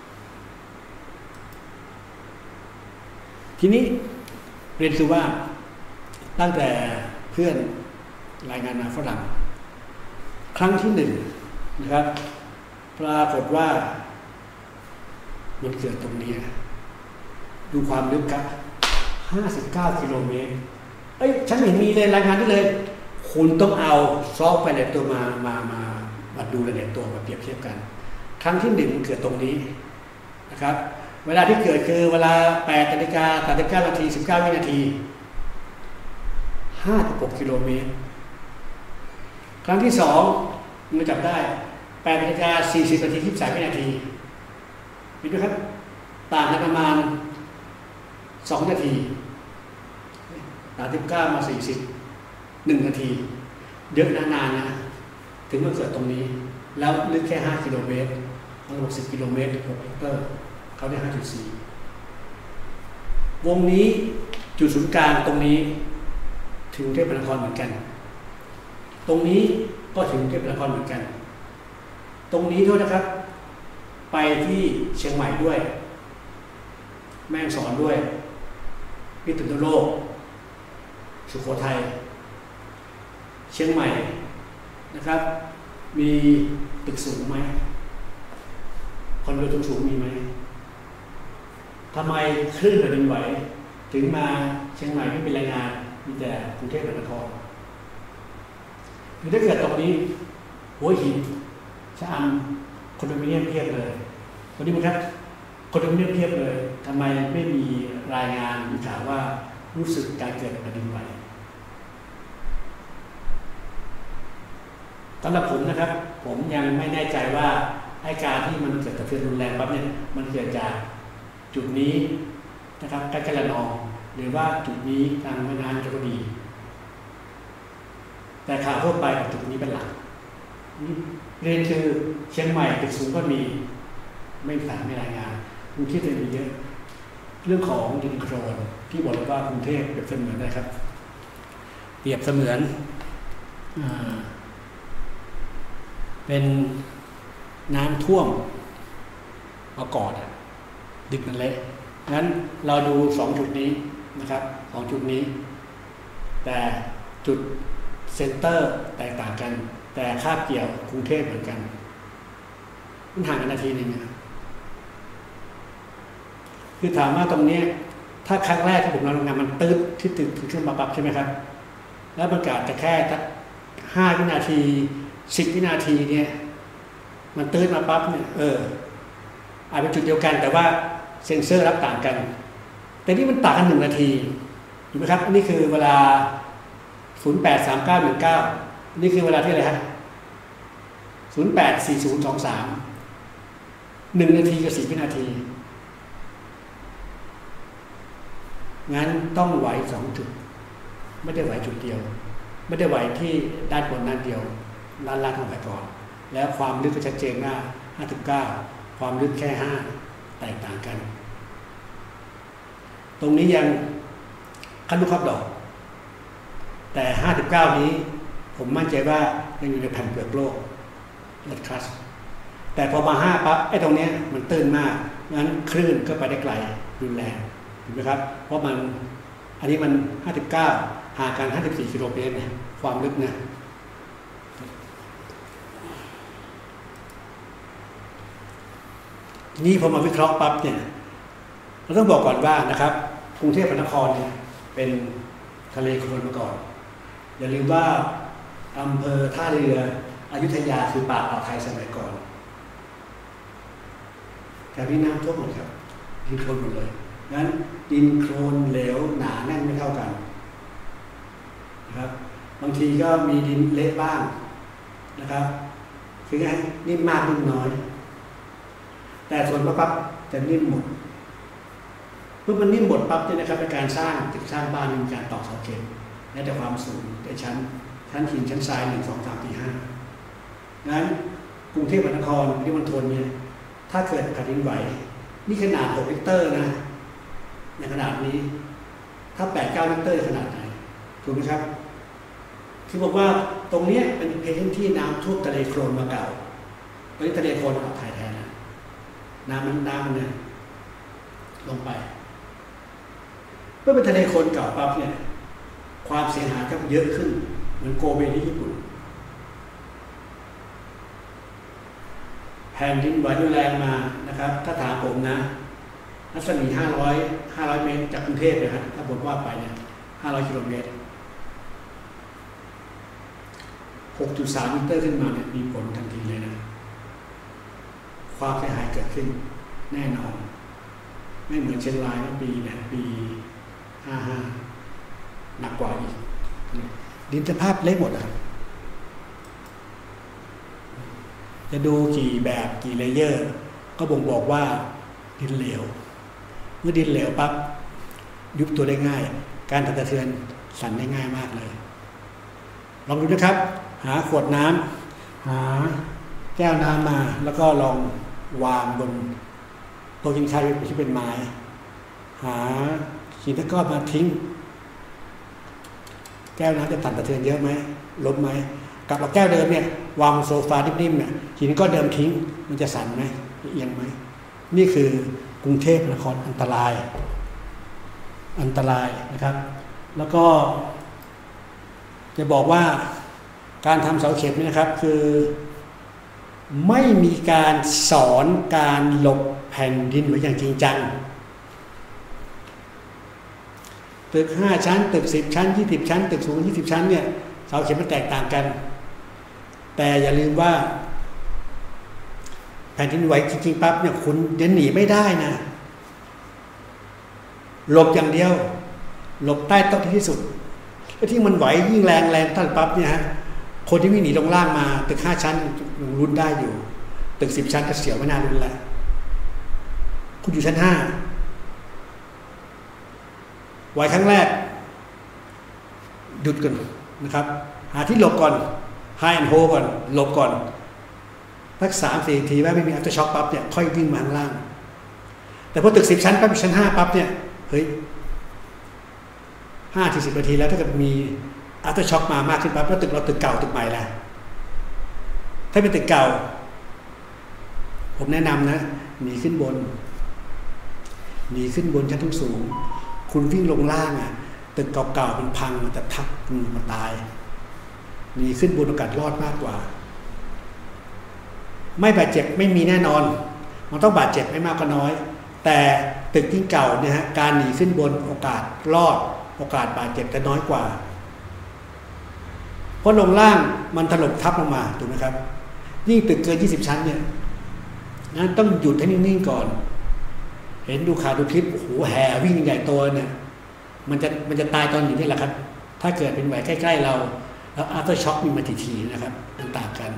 ทีนี้เรียนคือว่าตั้งแต่เพื่อนรายงานมาฝรั่งครั้งที่หนึ่งนะครับปรากฏว่ามันเกิดตรงนี้ดูความลึกครับห้าสิบเก้ากิโลเมตรเอ้ยฉันเห็นมีเลยรายงานได้เลยคุณต้องเอาซอฟต์แวร์ตัวมามามามาดูรายละเอียดตัวมาเปรียบเทียบกันครั้งที่หนึ่งเกิดตรงนี้นะครับเวลาที่เกิดคือเวลาแปดนาฬิกาสามสิบเก้านาทีสิบเก้าวินาทีห้าสิบหกกิโลเมตรครั้งที่สองมันจับได้แปดนาฬิกาสี่สิบนาทียี่สิบสามวินาทีเห็นไหมครับต่างกันประมาณสองนาทีสามสิบเก้ามาสี่สิบหนึ่งนาทีเยอะนานๆนะถึงมันเกิดตรงนี้แล้วลึกแค่ห้ากิโลเมตรมันหกสิบกิโลเมตรหกเฮกเตอร์เขาได้ ห้าจุดสี่ วงนี้จุดศูนย์กลางตรงนี้ถึงกรุงเทพมหานครเหมือนกันตรงนี้ก็ถึงกรุงเทพมหานครเหมือนกันตรงนี้ด้วยนะครับไปที่เชียงใหม่ด้วยแม่ฮ่องสอนด้วยพิษณุโลกสุโขทัยเชียงใหม่นะครับมีตึกสูงไหมคอนโดตึกสูงมีไหมทำไมคลื่นแผ่นดินไหวถึงมาเชียงใหม่ไม่เป็นรายงานมีแต่กรุงเทพมหานครหรือถ้าเกิดตรงนี้หัวหินชะอำคอนโดมิเนียมเพียบเลยวันนี้มั้งครับคอนโดมิเนียมเพียบเลยทำไมไม่มีรายงานมีข่าวว่ารู้สึกการเกิดแผ่นดินไหวสำหรับผมนะครับผมยังไม่แน่ใจว่าไอ้การที่มันเกิดกระเทือนรุนแรงปั๊บเนี่ยมันเกิดจากจุดนี้นะครับใกล้ๆระนองหรือว่าจุดนี้ทางแม่น้ำจันทบุรีแต่ข่าวทั่วไปกับจุดนี้เป็นหลักเรียนคือเชียงใหม่ตึกสูงก็มีไม่ผ่านไม่รายงานกรุงเทพมีเยอะเรื่องของดินโคลนที่บอกว่ากรุงเทพเปรียบเสมือนนะครับเปรียบเสมือนเป็นน้ำท่วมมาก่อนดึกนั่นแหละงั้นเราดูสองจุดนี้นะครับสองจุดนี้แต่จุดเซ็นเตอร์แตกต่างกันแต่คาบเกี่ยวกรุงเทพเหมือนกันมันห่างกันนาทีหนึ่งนะคือถามว่าตรงนี้ถ้าครั้งแรกที่ผมทำงานมันตื้นที่ตึกถึงขึ้นมาปั๊บใช่ไหมครับแล้วมันกาศจะแค่ห้าวินาทีสิบวินาทีเนี่ยมันตื้นมาปั๊บเนี่ยเอออาจเป็นจุดเดียวกันแต่ว่าเซ็นเซอร์รับต่างกันแต่นี่มันต่างกันหนึ่งนาทีถูกไหมครับนี่คือเวลาศูนย์แปดสามเก้าหนึ่งเก้านี่คือเวลาที่อะไรฮะศูนย์แปดสี่ศูนย์สองสามหนึ่งนาทีกับสี่วินาทีงั้นต้องไหวสองจุดไม่ได้ไหวจุดเดียวไม่ได้ไหวที่ด้านบนด้านเดียวด้านล่างของไหวก่อนแล้วความลึกก็ชัดเจนว่าห้าสิบเก้าความลึกแค่ห้าแตกต่างกันตรงนี้ยังขั้นลูกครับดอกแต่ห้าสิบเก้านี้ผมมั่นใจว่ายังอยู่ในแผ่นเปลือกโลกเลือดคลัสแต่พอมาห้าปั๊บไอ้ตรงนี้มันตื้นมากงั้นคลื่นก็ไปได้ไกลรุนแรงถูกไหมครับเพราะมันอันนี้มันห้าสิบเก้าห่างกันห้าสิบสี่กิโลเมตรเนี่ยความลึกนะนี่พอมาวิเคราะห์ปั๊บเนี่ยเราต้องบอกก่อนว่านะครับกรุงเทพมหานครเนี่ยเป็นทะเลโคลนมาก่อนอย่าลืมว่าอำเภอท่าเรืออยุธยาคือปากอ่าวไทยสมัยก่อนแต่ที่น้ำท่วมหมดครับดินโคลนหมดเลยงั้นดินโคลนเหลวหนาแน่นไม่เท่ากันนะครับบางทีก็มีดินเละบ้างนะครับคือไงนิ่มมากนิ่มน้อยแต่ส่วนปั๊บจะนิ่มหมดเมื่อมันนิ่มหมดปั๊บเนี่ยนะครับในการสร้างตึกสร้างบ้านมีการตอกเสาเข็มและแต่ความสูงในชั้นชั้นหินชั้นทรายหนึ่งสองสามสี่ห้างั้นกรุงเทพมหานครปริมณฑลเนี่ยถ้าเกิดแผ่นดินไหวนี่ขนาดหกลิตรนะในขนาดนี้ถ้าแปดเก้าลิตรขนาดไหนถูกไหมครับคือบอกว่าตรงนี้เป็นพื้นที่น้ำท่วมทะเลโคลนมาเก่าตอนนี้ทะเลโคลนเอาถ่ายแทนนะน้ำมันน้ำมันเนี่ยลงไปเมื่อเป็นทะเลโคลนเก่าปั๊บเนี่ยความเสียหายก็เยอะขึ้นเหมือนโกเบที่ญี่ปุ่นแผ่นดินไหวรุนแรงมานะครับถ้าถามผมนะรัศมีห้าร้อย ห้าร้อยเมตรจากกรุงเทพเลยครับถ้าผมว่าไปเนี่ยห้าร้อยกิโลเมตร หกจุดสาม มิเตอร์ขึ้นมาเนี่ยมีผลทันทีเลยนะความเสียหายเกิดขึ้นแน่นอนไม่เหมือนเชียงรายเมื่อปีเนี่ยปีห้าห้าหนักกว่าอีกดินสภาพเละหมดนะครับจะดูกี่แบบกี่เลเยอร์ก็บ่งบอกว่าดินเหลวเมื่อดินเหลวปั๊บยุบตัวได้ง่ายการสั่นสะเทือนสั่นได้ง่ายมากเลยลองดูนะครับหาขวดน้ำหาแก้วน้ำมาแล้วก็ลองวางบนโต๊ะกินข้าวที่เป็นไม้หาหินตะกร้อมาทิ้งแก้วน้ำจะสั่นสะเทือนเยอะไหมลบไหมกับเอาแก้วเดิมเนี่ยวางบนโซฟานิ่มๆเนี่ยหินก็เดิมทิ้งมันจะสั่นไหมเอียงไหมนี่คือกรุงเทพมหานครอันตรายอันตรายนะครับแล้วก็จะบอกว่าการทำเสาเข็มนี่นะครับคือไม่มีการสอนการหลบแผ่นดินไหวอย่างจริงจังตึกห้าชั้นตึกสิบชั้นยี่สิบชั้นตึกสูงยี่สิบชั้นเนี่ยเสาเข็มมันแตกต่างกันแต่อย่าลืมว่าแผ่นดินไหวจริงๆปั๊บเนี่ยคุณเดินหนีไม่ได้นะหลบอย่างเดียวหลบใต้โต๊ะที่สุดแล้วที่มันไหวยิ่งแรงแรงตั้งปั๊บเนี่ยฮะคนที่วิ่งหนีลงล่างมาตึกห้าชั้นยังรุนได้อยู่ตึกสิบชั้นก็เสียวไม่น่ารุนแล้วคุณอยู่ชั้นห้าไหวครั้งแรกหยุดก่อนนะครับหาที่หลบก่อนไฮแอนด์โฮก่อนหลบก่อนสักสามสี่ทีว่าไม่มีอัลตราช็อคปั๊บเนี่ยค่อยวิ่งมาข้างล่างแต่พอตึกสิบชั้นปั๊บชั้นห้าปั๊บเนี่ยเฮ้ยห้าถึงสิบนาทีแล้วถ้าเกิดมีอัลตราช็อคมามากขึ้นปั๊บแล้วตึกเราตึกเก่าตึกใหม่แล้วถ้าเป็นตึกเก่าผมแนะนำนะหนีขึ้นบนหนีขึ้นบนชั้นสูงคุณวิ่งลงล่างอ่ะตึกเก่าๆมันพังมันจะทับมันตายหนีขึ้นบนโอกาสรอดมากกว่าไม่บาดเจ็บไม่มีแน่นอนมันต้องบาดเจ็บไม่มากก็น้อยแต่ตึกที่เก่าเนี่ยฮะการหนีขึ้นบนโอกาสรอดโอกาสบาดเจ็บจะน้อยกว่าเพราะลงล่างมันถล่มทับลงมาถูกไหมครับยิ่งตึกเกินยี่สิบชั้นเนี่ยงั้นต้องหยุดให้นิ่งๆก่อนเห็นดูข่าวดูคลิปโอ้โหแห่วิ่งใหญ่โตเนี่ยมันจะมันจะตายตอนอยู่นี่แหละครับถ้าเกิดเป็นไหวใกล้ๆเราแล้วอัลตราช็อคมีมาทีๆนะครับมันต่างกัน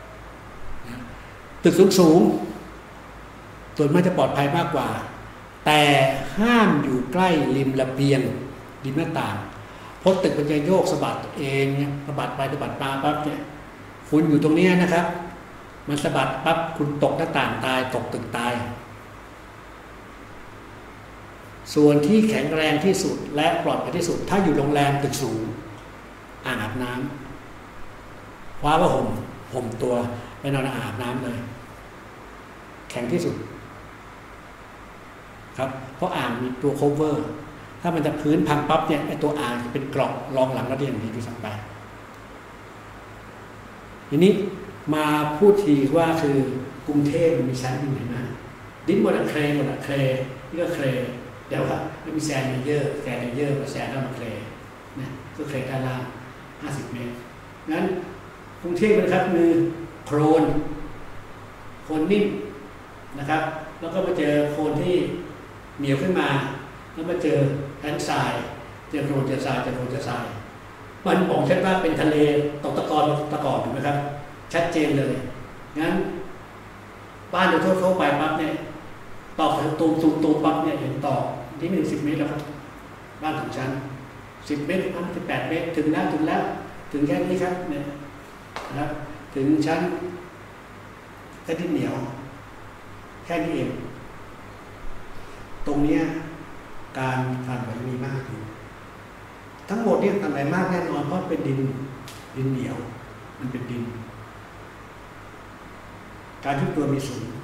ตึกสูงๆส่วนมากจะปลอดภัยมากกว่าแต่ห้ามอยู่ใกล้ริมระเบียงริมหน้าต่างเพราะตึกมันจะโยกสะบัดเองสะบัดไปสะบัดมาปั๊บเนี่ยคุณอยู่ตรงนี้นะครับมันสะบัดปั๊บคุณตกหน้าต่างตายตกตึกตายส่วนที่แข็งแรงที่สุดและปลอดภัยที่สุดถ้าอยู่โรงแรมตึกสูงอ่างอาบน้ำคว้าผ้าห่มห่มตัวไปนอนอาบน้ำเลยแข็งที่สุดครับเพราะอ่างมีตัว cover ถ้ามันจะพื้นพังปั๊บเนี่ยไอตัวอ่างจะเป็นกรอบรองหลังแล้วเรียนดีที่สุดไปทีนี้มาพูดทีว่าคือกรุงเทพมันมีชั้นอยู่ไหนนะดินบนอะเครหมดอะเครนี่ก็เครเดี๋ยวครับไม่มีแซนเลเยอร์แซนเลเยอร์กับแซนแล้วมาเครนะก็เครด้านล่างห้าสิบเมตรงั้นกรุงเทพนะครับมือโคลนโคลนนิ่มนะครับแล้วก็มาเจอโคลนที่เหนียวขึ้นมาแล้วมาเจอแผ่นทรายเจอโคลนเจอทรายเจอโคลนเจอทรายมันบอกชัดว่าเป็นทะเลตกตะกอนตะกอนถูกไหมครับชัดเจนเลยงั้นบ้านโดยทั่วเข้าไปปั๊บเนี่ยตอกตูมตูมตูมปั๊บเนี่ยเห็นตอกที่มีถึงสิบเมตรแล้วครับบ้านถึงชั้นสิบเมตรพันสิบแปดเมตรถึงแล้วถึงแล้วถึงแค่นี้ครับเนี่ยนะครับถึงชั้นแค่ที่เหนียวแค่นี้เองตรงนี้การผ่านไหวมีมากอยู่ทั้งหมดเนี่ยผ่านไหวมากแน่นอนเพราะเป็นดินดินเหนียวมันเป็นดินการยุบตัวมีสูง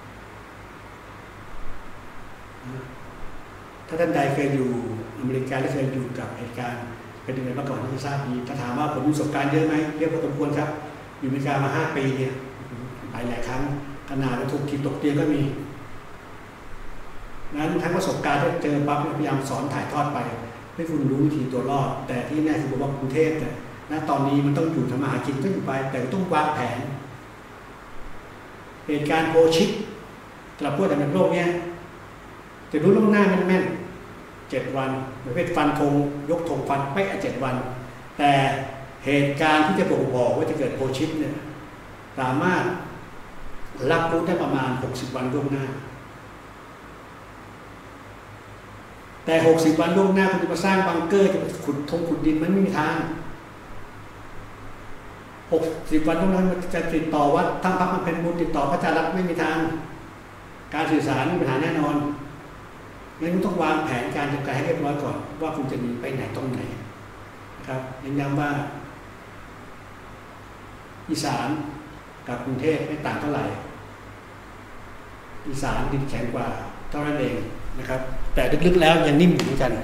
ถ้าท่านใดเคยอยู่อเมริกาและเคยอยู่กับเหตุการณ์เป็นยังไงมาก่อนที่ทราบดีถ้าถามว่าผมมีประสบการณ์เยอะไหมเยอะพอสมควรครับอยู่อเมริกามาห้าปีเนี่ยหลายหลายครั้งขนาดถูกทีตกเตียงก็มีงั้นทั้งประสบการณ์ที่เจอปั๊บพยายามสอนถ่ายทอดไปให้คุณรู้วิธีตัวรอดแต่ที่แน่คือบอกว่ากรุงเทพเนี่ยณตอนนี้มันต้องอยู่ทำมาหากินก็อยู่ไปแต่ต้องวางแผนเหตุการณ์โคชิปสำหรับพวกแต่ในโลกเนี้ยจะรู้ล่วงหน้าแม่นๆเจ็ดวันประเภทฟันธงยกธงฟันไปอ่ะเจ็ดวันแต่เหตุการณ์ที่จะบ่งบอกว่าจะเกิดโคชิปเนี่ยสามารถรับรู้ได้ประมาณหกสิบวันล่วงหน้าแต่หกสิบวันล่วงหน้าคุณจะมาสร้างบังเกอร์จะมาขุดทงขุดดินมันไม่มีทางหกสิบวันล่วงหน้าจะติดต่อวัดทั้งพระมันเป็นบุญติดต่อพระอาจารย์รักไม่มีทางการสื่อสารมีปัญหาแน่นอนงั้นคุณต้องวางแผนการจัดการให้เรียบร้อยก่อนว่าคุณจะมีไปไหนตรงไหนนะครับยังย้ำว่าอีสานกับกรุงเทพไม่ต่างเท่าไหร่อีสานดินแข็งกว่าเท่านั้นเองนะครับแต่ลึกๆแล้วยังนิ่มเหมือนกัน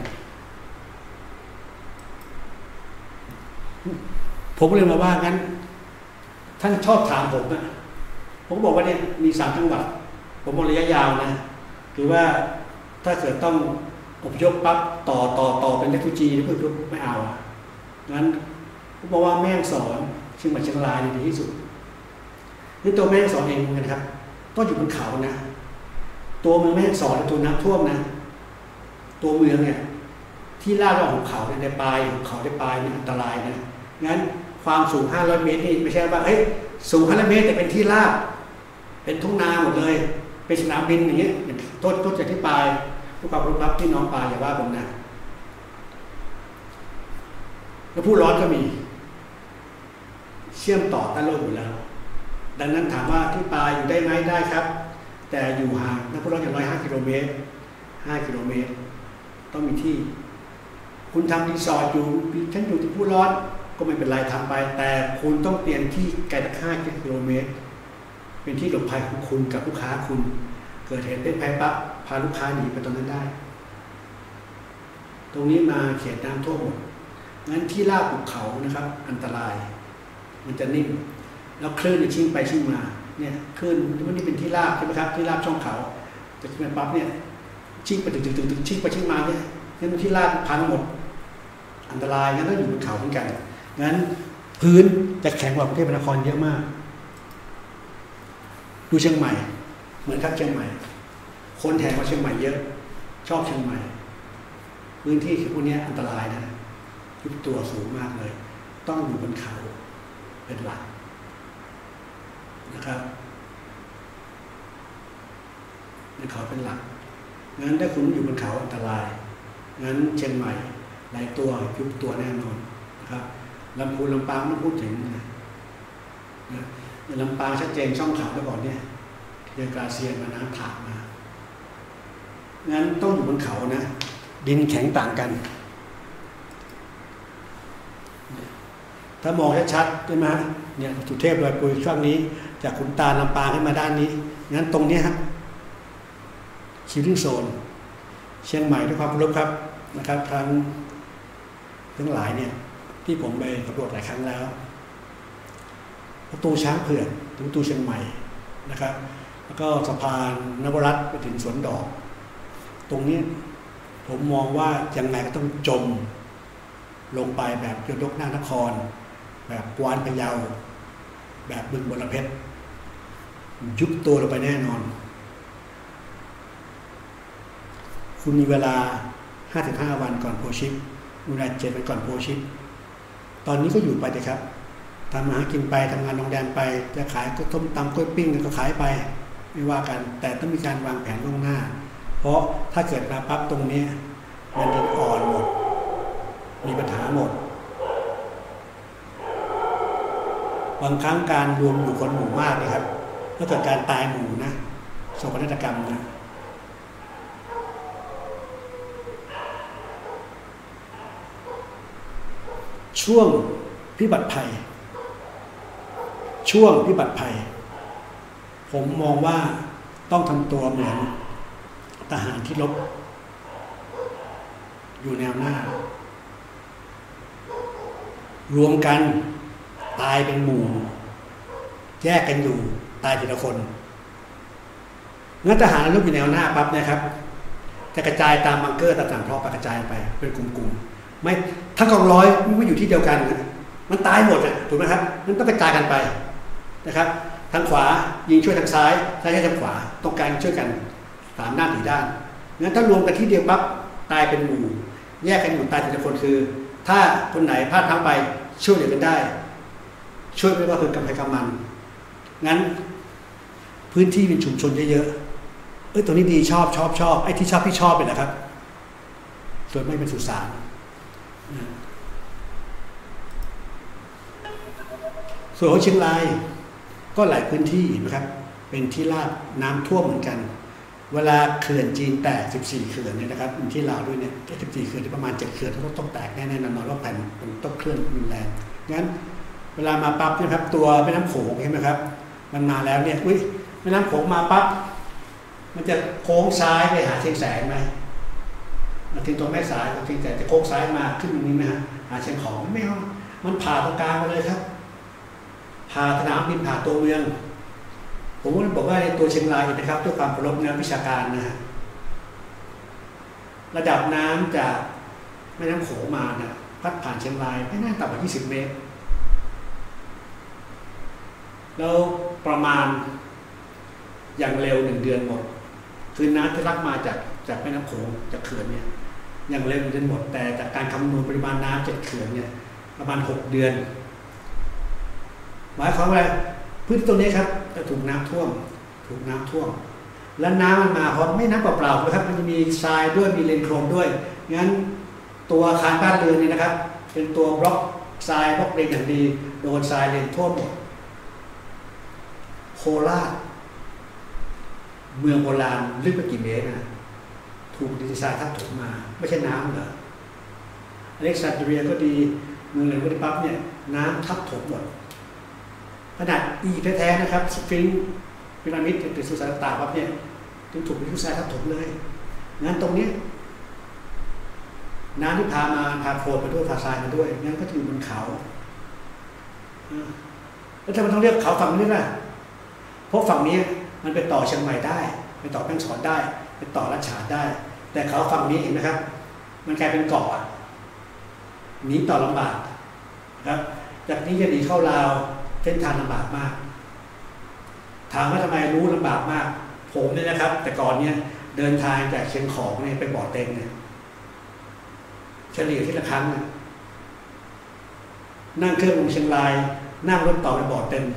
ผมก็เลยมาว่างั้นท่านชอบถามผมนะผมบอกว่าเนี่ยมีสามจังหวัดผมมองระยะยาวนะคือว่าถ้าเกิดต้องอพยพปั๊บต่อต่อต่อเป็นเรฟูจีหรือเพื่อนไม่เอาอ่ะงั้นผมบอกว่าแม่งสอนเชียงใหม่เชียงรายดีที่สุดนี่ตัวแม่งสอนเองนะครับต้องอยู่บนเขานะตัวเมืองแม่งสอนตัวน้ำท่วมนะตัวเมืองเนี่ยที่ลาดรอบของเขาในปลายของเขาในปลายเนี่ยอันตรายนะงั้นความสูงห้าร้อยเมตรนี่ไม่ใช่ว่าเฮ้ยสูงห้าร้อยเมตรแต่เป็นที่ลาดเป็นทุ่งนาหมดเลยเป็นสนามบินอย่างเงี้ยต้นต้นจากที่ปลายผู้กับรู้รับที่น้องปลายอย่าว่าผมนะแล้วผู้ร้อนก็มีเชื่อมต่อใต้โลกอยู่แล้วดังนั้นถามว่าที่ปลายอยู่ได้ไหมได้ครับแต่อยู่ห่างนักผู้ร้อนอย่างน้อยห้ากิโลเมตรห้ากิโลเมตรต้องมีที่คุณทำรีสอร์ทอยู่ฉันอยู่ที่ผู้ร้อนก็ไม่เป็นไรทำไปแต่คุณต้องเปลี่ยนที่ไกลจากห้ากิโลเมตรเป็นที่หลบภัยของคุณกับลูกค้าคุณเกิดเหตุเป็นภัยปั๊บพาลูกค้าหนีไปตรงนั้นได้ตรงนี้มาเขตน้ำท่วมหมดงั้นที่ลาดภูเขานะครับอันตรายมันจะนิ่มแล้วคลื่นจะชิ่งไปชิ่งมาเนี่ยคลื่นมันนี่เป็นที่ลาดใช่ไหมครับที่ลาดช่องเขาจะขึ้นไปปั๊บเนี่ยชิ่งไปตึงตึงตึงตึงชิ่งไปชิ่งมาเนี่ยงั้นที่ลาดพังหมดอันตรายงั้นต้องอยู่บนเขาเหมือนกันงั้นพื้นจะแข็งกว่ากรุงเทพมหานครเยอะมากดูเชียงใหม่เหมือนครับเชียงใหม่คนแห่มาเชียงใหม่เยอะชอบเชียงใหม่พื้นที่พวกนี้อันตรายนะยุบตัวสูงมากเลยต้องอยู่บนเขาเป็นหลักนะครับบนเขาเป็นหลักงั้นถ้าคุณอยู่บนเขาอันตรายงั้นเชียงใหม่หลายตัวยุบตัวแน่นอนนะครับลำพูนลำปางไม่พูดถึงนะลำปางชัดเจนช่องเขาแล้วก่อนเนี่ยเรือกาเซียนมาน้ำถากมางั้นต้องอยู่บนเขานะดินแข็งต่างกันถ้ามองชัดๆใช่ไหมเนี่ยสุเทพลอยปุยช่วงนี้จากขุนตาลลำปางขึ้นมาด้านนี้งั้นตรงนี้ครับคิวริงโซนเชียงใหม่ด้วยความเคารพครับนะครับทางทั้งหลายเนี่ยที่ผมไปสำรวจหลายครั้งแล้วประตูช้างเผือกถึงประตูเชียงใหม่นะครับแล้วก็สะพานนวรัตน์ไปถึงสวนดอกตรงนี้ผมมองว่ายังไงก็ต้องจมลงไปแบบยกหน้านครแบบกวานพะเยาแบบบึงบรเพชรยุบตัวลงไปแน่นอนคุณมีเวลาห้าสิบห้าวันก่อนโพชิปเวลาเจ็ดวันก่อนโพชิปตอนนี้ก็อยู่ไปเลยครับทำอาหารกินไปทำงานโรงแรมไปจะขายก็ต้มตำกล้วยปิ้งก็ขายไปไม่ว่ากันแต่ต้องมีการวางแผนล่วงหน้าเพราะถ้าเกิดมาปั๊บตรงนี้มันดินอ่อนหมดมีปัญหาหมดบางครั้งการรวมอยู่คนหมู่มากนะครับถ้าเกิดการตายหมู่นะโศกนาฏกรรมนะช่วงพิบัติภัยช่วงพิบัติภัยผมมองว่าต้องทำตัวเหมือนทหารที่รบอยู่แนวหน้ารวมกันตายเป็นหมู่แยกกันอยู่ตายทีละคนงั้นทหารรบอยู่แนวหน้าปั๊บนะครับจะกระจายตามบังเกอร์ต่างๆเพราะกระจายไปเป็นกลุ่มๆไม่ทั้งกองร้อยไม่อยู่ที่เดียวกันมันตายหมดอ่ะถูกไหมครับนั้นต้องกระจายกันไปนะครับทางขวายิงช่วยทางซ้ายซ้ายช่วยทางขวาตรงกลางช่วยกันสามด้านสี่ด้านงั้นถ้ารวมกันที่เดียวปั๊บตายเป็นหมู่แยกกันอยู่ตายทีละคนคือถ้าคนไหนพลาดพลั้งไปช่วยเหลือกันได้ช่วยไม่ว่าคือกำไรกำมันงั้นพื้นที่เป็นชุมชนเยอะๆเอ้ยตัวนี้ดีชอบชอบชอบไอ้ที่ชอบที่ชอบเลยนะครับส่วนไม่เป็นสุสานส่วนของเชียงรายก็หลายพื้นที่นะครับเป็นที่ราบน้ำท่วมเหมือนกันเวลาเขื่อนจีนแตกสิบสี่เขื่อนเนี่ยนะครับที่ลาวด้วยเนี่ยสิบสี่เขื่อนที่ประมาณเจ็ดเขื่อนต้องต้องแตกแน่ๆนอนๆว่าแผ่นมันต้องเคลื่อนรุนแรงงั้นเวลามาปั๊บนะครับตัวแม่น้ำโขงใช่ไหมครับมันมาแล้วเนี่ยอุ้ยแม่น้ำโขงมาปั๊บมันจะโค้งซ้ายไปหาเชียงแสนไหมมาถึงตรงแม่สายเชียงแสนจะโค้งซ้ายมาขึ้นตรงนี้ไหมฮะหาเชียงของไม่เอามันผ่าตรงกลางมาเลยครับผ่าสนามบินผ่าตัวเมืองผมก็บอกว่าในตัวเชียงรายนะครับด้วยความเคารพในวิชาการนะฮะระดับน้ำจากแม่น้ำโขงมาเนี่ยพัดผ่านเชียงรายไม่น่าต่ำกว่ายี่สิบเมตรแล้วประมาณอย่างเร็วหนึ่งเดือนหมดคือน้ำที่รักมาจากจากแม่น้ำโขงจากเขื่อนเนี่ยอย่างเร็วหนึ่งเดือนหมดแต่จากการคำนวณปริมาณน้ำจากเขื่อนเนี่ยประมาณหกเดือนหมายความว่าพื้นที่ตรงนี้ครับจะถูกน้ำท่วมถูกน้ำท่วมและน้ำมันมาเพราะไม่น้ำเปล่าๆนะครับมันจะมีทรายด้วยมีเลนโครนด้วยงั้นตัวอาคารบ้านเรือนนี่นะครับเป็นตัวบล็อกทรายบล็อกเลนอย่างดีโดนทรายเลนท่วมหมดโคราชเมืองโบราณลึกไปกี่เมตรนะถูกดินทรายทับถมมาไม่ใช่น้ำเหรออเล็กซานเดรียก็ดีเมืองอะไรก็ดีปั๊บเนี่ยน้ำทับถมหมดขนาดอีแท้ๆนะครับสฟิงค์พีระมิดเป็นสุสานต่างๆปั๊บเนี่ยถูกดินทรายทับถมเลยงั้นตรงนี้น้ำที่พามาพาโคลนมาด้วยพาทรายมาด้วยงั้นก็จะอยู่บนเขาแล้วทำไมต้องเรียกเขาฝั่งนี้ล่ะเพราะฝั่งนี้มันไปต่อเชียงใหม่ได้ไปต่อแม่ฮ่องสอนได้ไปต่อรัชฉานได้แต่เขาฝั่งนี้เห็นไหมครับมันกลายเป็นเกาะหนีต่อลำบากนะครับจากนี้จะหนีเข้าลาวเส้นทางลำบากมากถามว่าทำไมรู้ลำบากมากผมเนี่ยนะครับ แต่ก่อนเนี่ยเดินทางจากเชียงของเนี่ยไปบ่อเต็งเนี่ยเฉลี่ยที่ละครั้งนั่งเครื่องลงเชียงรายนั่งรถต่อไปบ่อเต็ง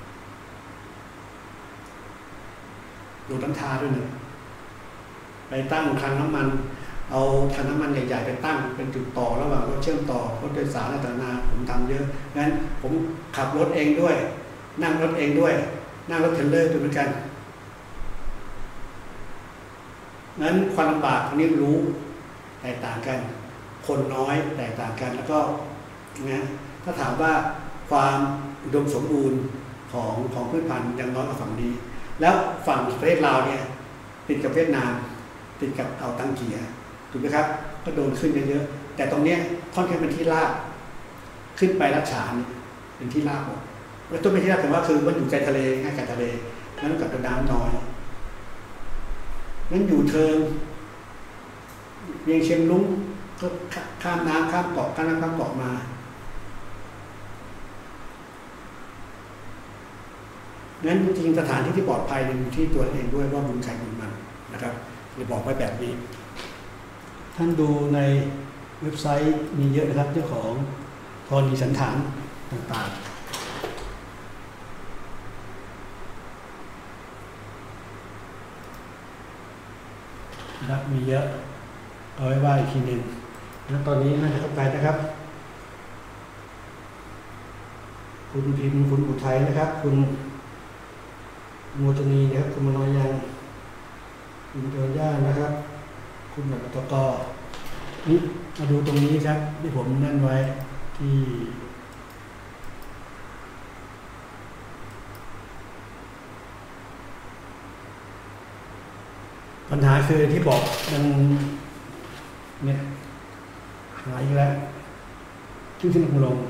ดูน้ำทาด้วยนะไปตั้งคลังน้ำมันเอาถังน้ำมันใหญ่ๆไปตั้งเป็นจุดต่อระหว่างรถเชื่อมต่อรถโดยสารต่างๆผมทำเยอะงั้นผมขับรถเองด้วยนั่งรถเองด้วยนั่งรถเทรลเลอร์ด้วยเหมือนกันงั้นความลำบากอันนี้รู้แตกต่างกันคนน้อยแตกต่างกันแล้วก็นะถ้าถามว่าความอุดมสมบูรณ์ของของพืชพันธุ์ยังน้อยกว่าฝั่งนี้แล้วฝั่งประเทศลาวเนี่ยติดกับเวียดนามติดกับอ่าวตังเกียถูกไหมครับก็โดนขึ้นเยอะๆแต่ตรงนี้ค่อนข้างเป็นที่ราบขึ้นไปรัชฉานเป็นที่ราบหมดแล้วต้นเป็นที่ราบแต่ว่าคือมันอยู่ใกล้ทะเลง่ายกับทะเลนั้นกับน้ำน้อยนั้นอยู่เทิงเวียงเชียงรุ้งก็ข้ามน้ำข้ามเกาะข้ามน้ำข้ามเกาะมางั้นจริงๆสถานที่ที่ปลอดภัยอยู่ที่ตัวเองด้วยว่าบุญใครบุญมันนะครับจะบอกไว้แบบนี้ท่านดูในเว็บไซต์มีเยอะนะครับเรื่องของธรณีสันฐานต่างๆนะครับมีเยอะเอาไว้ว่าอีกทีหนึ่งแล้วตอนนี้น่าจะเข้าใจนะครับคุณพิมพ์คุณอุทัยนะครับคุณโมจนีนะครับคุณมโนยังคุณเจริญญานะครับคุณหนักตกนี่มาดูตรงนี้ครับที่ผมนั่นไว้ที่ปัญหาคือที่บอกมันเนี่ยหายอีกแล้วขึ้นขึ้นลงลง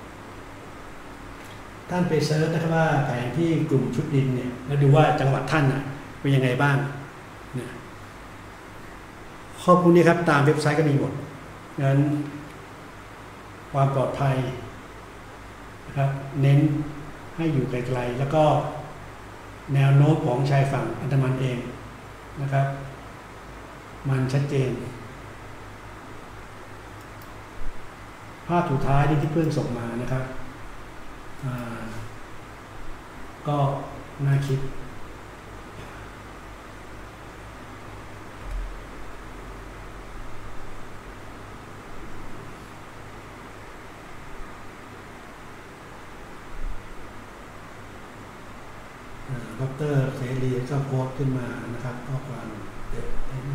ท่านไปเซิร์ชนะครับว่าแผนที่กลุ่มชุดดินเนี่ยแล้วดูว่าจังหวัดท่านน่ะเป็นยังไงบ้างเนี่ยข้อมูลนี้ครับตามเว็บไซต์ก็มีหมดงั้นความปลอดภัยนะครับเน้นให้อยู่ไกลๆแล้วก็แนวโน้มของชายฝั่งอันดามันเองนะครับมันชัดเจนภาพสุดท้ายที่เพื่อนส่งมานะครับก็น่าคิดดร.เสรีก็โพสต์ขึ้นมานะครับข้อความเด็ดได้ไหม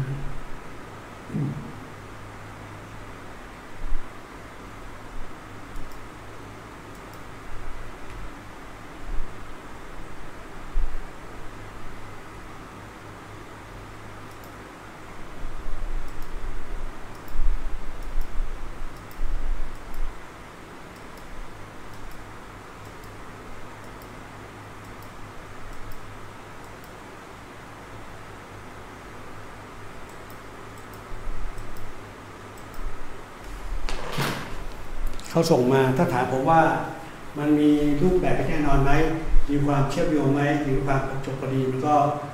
เขาส่งมาถ้าถามผมว่ามันมีรูปแบบที่แน่นอนไหมมีความเชื่อมโยงไหมหรือความจบพอดีมันก็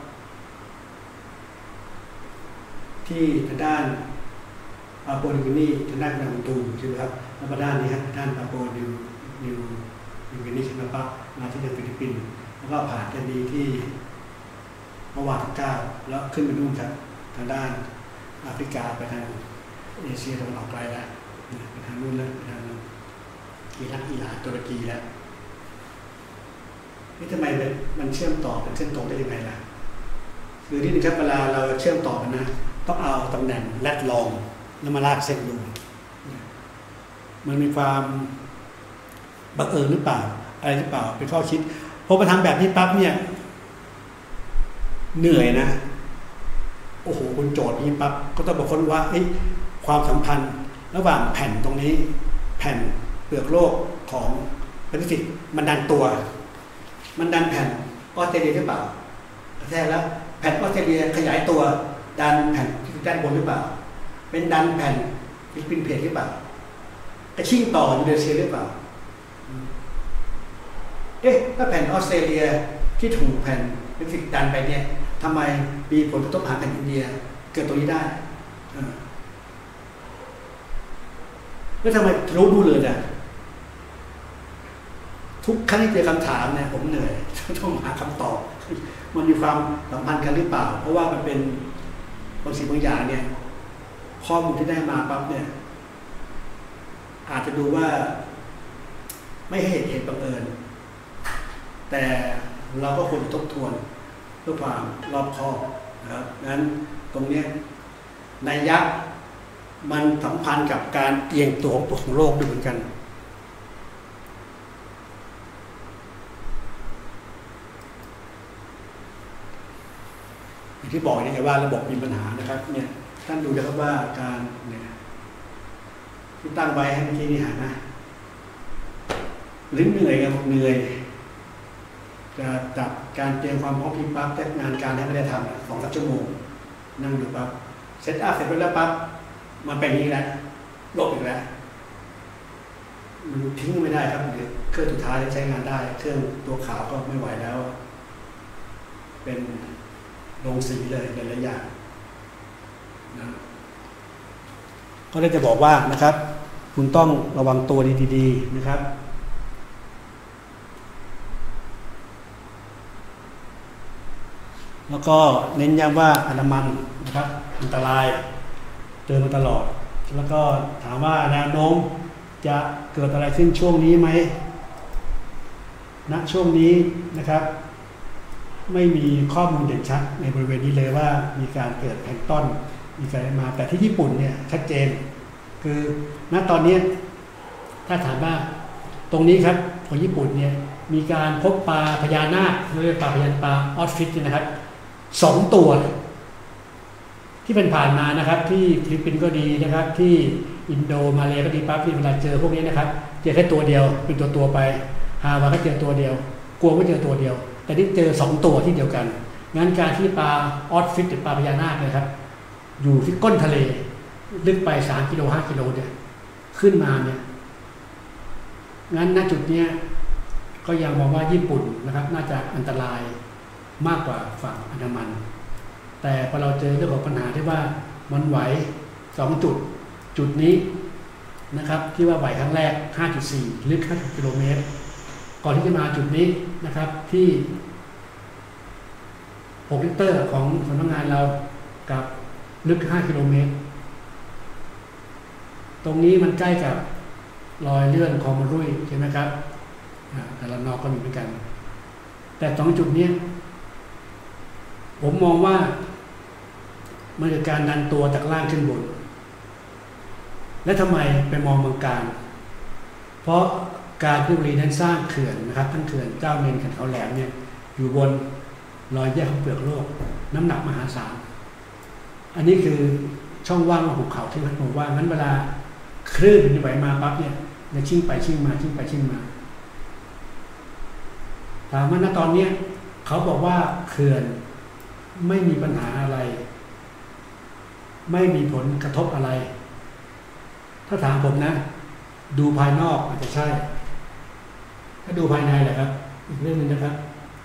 ที่ทางด้านปาปัวนิวกินีทางด้านนาตูใช่ไหมครับแล้วมาด้านนี้ครับด้านปาปัวนิวนิวนิวกินีใช่ไหมปั๊บมาที่ทางฟิลิปปินส์แล้วก็ผ่านแคนดีที่เมื่อวานที่เก้าแล้วขึ้นไปนู่นครับทางด้านแอฟริกาไปทางเอเชียตะวันออกไกลแล้วไปทางนู่นแล้วไปทางอิรักอิหร่านตุรกีแล้วนี่ทำไมมันเชื่อมต่อเป็นเส้นตรงได้ยังไงล่ะคือที่นี่ครับเวลาเราเชื่อมต่อกันนะต้องเอาตำแหน่งแรดลองแล้วมาลากเส้นดูมันมีความบังเอิญหรือเปล่าอะไรหรือเปล่าเป็นข้อคิดพอมาทำแบบนี้ปั๊บเนี่ยเหนื่อยนะโอ้โหคุณโจทย์นี้ปั๊บก็ต้องบอกคนว่าความสัมพันธ์ระหว่างแผ่นตรงนี้แผ่นเปลือกโลกของแปซิฟิกมันดันตัวมันดันแผ่นออสเตรเลียหรือเปล่าแท้แล้วแผ่นออสเตรเลียขยายตัวดันแผ่นที่ด้านบนหรือเปล่าเป็นดันแผ่นฟิลิปปินส์เพลทหรือเปล่ากระชิ่งต่ออินโดนีเซียหรือเปล่าเอ๊ะถ้าแผ่นออสเตรเลียที่ถูกแผ่นแปซิฟิกดันไปเนี่ยทำไมมีผลกระทบหาแผ่นอินเดียเกิดตรงนี้ได้แล้วทำไมรู้ดูเลยเนี่ยทุกครั้งที่เจอคำถามเนี่ยผมเหนื่อยต้องหาคำตอบมันมีความสัมพันธ์กันหรือเปล่าเพราะว่ามันเป็นบางสิ่งบางอย่างเนี่ยข้อมูลที่ได้มาปั๊บเนี่ยอาจจะดูว่าไม่ให้เหตุเหตุบังเอิญแต่เราก็ควรทบทวนเพื่อความรอบคอบนะครับงั้นตรงนี้นัยยะมันสัมพันธ์กับการเอียงตัวของโลกด้วยเหมือนกันอย่างที่บอกนี่ไงว่าระบบมีปัญหานะครับเนี่ยท่านดูนะครับว่าการเนี่ยที่ตั้งไว้ให้เมื่อกี้นี่หานะหรือเหนื่อยกันเหนื่อยจะจับการเตรียมความพร้อมพิมพ์ปั๊บแต่งานการให้ไม่ได้ทำสองสามชั่วโมงนั่งดูปั๊บเซตอัพเสร็จไปแล้วปั๊บมันเป็นอย่างนี้แล้วลบอีกแล้วมันทิ้งไม่ได้ครับเครื่องสุดท้ายใช้งานได้เครื่องตัวขาวก็ไม่ไหวแล้วเป็นลงสีเลยหลายๆอย่างนะก็เลยจะบอกว่านะครับคุณต้องระวังตัวดีๆนะครับแล้วก็เน้นย้ำว่าอันดามันนะครับอันตรายเตือนมาตลอดแล้วก็ถามว่าแนวโน้มจะเกิดอะไรขึ้นช่วงนี้ไหมณช่วงนี้นะครับไม่มีข้อมูลเด่นชัดในบริเวณนี้เลยว่ามีการเกิดแพลงก์ต้นมีการมาแต่ที่ญี่ปุ่นเนี่ยชัดเจนคือณตอนนี้ถ้าถามว่าตรงนี้ครับของญี่ปุ่นเนี่ยมีการพบปลาพญานาคเรียกปลาพญานาคปลาออสฟิชนะครับสองตัวที่เป็นผ่านมานะครับที่ฟิลิปปินส์ก็ดีนะครับที่อินโดมาเลก็ดีปั๊บที่เวลาเจอพวกนี้นะครับเจอแค่ตัวเดียวเป็นตัวตัวไปฮาวาก็เจอตัวเดียวกลัวไม่เจอตัวเดียวแต่ที่เจอสองตัวที่เดียวกันงั้นการที่ปลาออสฟิตหรือปลาพญานาคนะครับอยู่ที่ก้นทะเลลึกไปสามกิโลห้ากิโลเนี่ยขึ้นมาเนี่ยงั้นณจุดเนี้ยก็ยังมองว่าญี่ปุ่นนะครับน่าจะอันตรายมากกว่าฝั่งอันดามันแต่พอเราเจอเรื่องของปัญหาที่ว่ามันไหวสองจุดจุดนี้นะครับที่ว่าไหวครั้งแรก ห้าจุดสี่ ลึกห้ากิโลเมตรก่อนที่จะมาจุดนี้นะครับที่หกลิตรของสำนักงานเรากับลึกห้ากิโลเมตรตรงนี้มันใกล้กับรอยเลื่อนคลองมะรุ่ยใช่ไหมครับแต่ละนอกก็มีเหมือนกันแต่สองจุดนี้ผมมองว่ามันคือการดันตัวจากล่างขึ้นบนและทำไมไปมองเมืองการเพราะการที่บุรีนั้นสร้างเขื่อนนะครับทั้งเขื่อนเจ้าเมนเขื่อนเขาแหลมเนี่ยอยู่บนรอยแยกของเปลือกโลกน้ำหนักมหาศาลอันนี้คือช่องว่างของภูเขาที่มันบอกว่างั้นเวลาคลื่นมันไหวมาปั๊บเนี่ยจะชิ่งไปชิ่งมาชิ่งไปชิ่งมาถามว่าณตอนนี้เขาบอกว่าเขื่อนไม่มีปัญหาอะไรไม่มีผลกระทบอะไรถ้าถามผมนะดูภายนอกอาจจะใช่ถ้าดูภายในแหละครับอีกเรื่องนึงนะครับ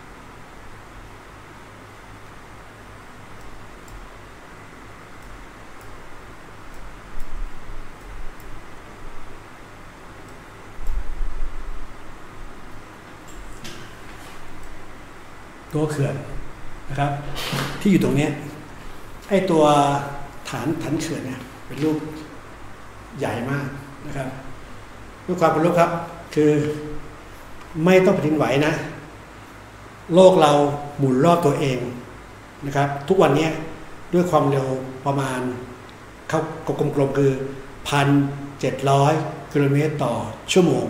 ตัวเขื่อนนะครับที่อยู่ตรงนี้ไอ้ตัวฐานฐานเขื่อนเนี่ยเป็นรูปใหญ่มากนะครับด้วยความเป็นรูปครับคือไม่ต้องแผ่นดินไหวนะโลกเราหมุนรอบตัวเองนะครับทุกวันนี้ด้วยความเร็วประมาณเข้ากลมๆคือ หนึ่งพันเจ็ดร้อย กิโลเมตรต่อชั่วโมง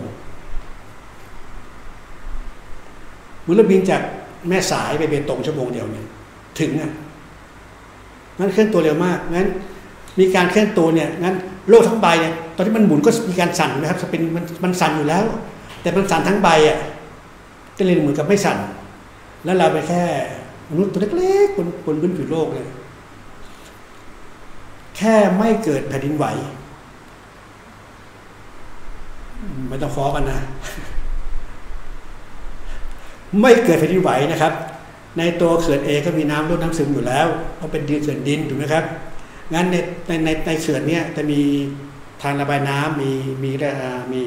เมื่อเราบินจากแม่สายไปเบตงชั่วโมงเดียวเนี่ยถึงอ่ะงั้นเคลื่อนตัวเร็วมากงั้นมีการเคลื่อนตัวเนี่ยงั้นโลกทั้งใบเนี่ยตอนที่มันหมุนก็มีการสั่นนะครับจะเป็นมันมันสั่นอยู่แล้วแต่มันสั่นทั้งใบอ่ะก็เลยเหมือนกับไม่สั่นแล้วเราไปแค่มนุษย์ตัวเล็กๆบนบนพื้นผิวโลกเลยแค่ไม่เกิดแผ่นดินไหวไม่ต้องฟ้องกันนะไม่เกิดแผ่นดินไหวนะครับในตัวเขื่อนเองก็มีน้ำลดน้ำซึมอยู่แล้วเพราะเป็นดินเขื่อนดินถูกไหมครับงั้นในในในในเขื่อนเนี้ยจะมีทางระบายน้ำมีมีมี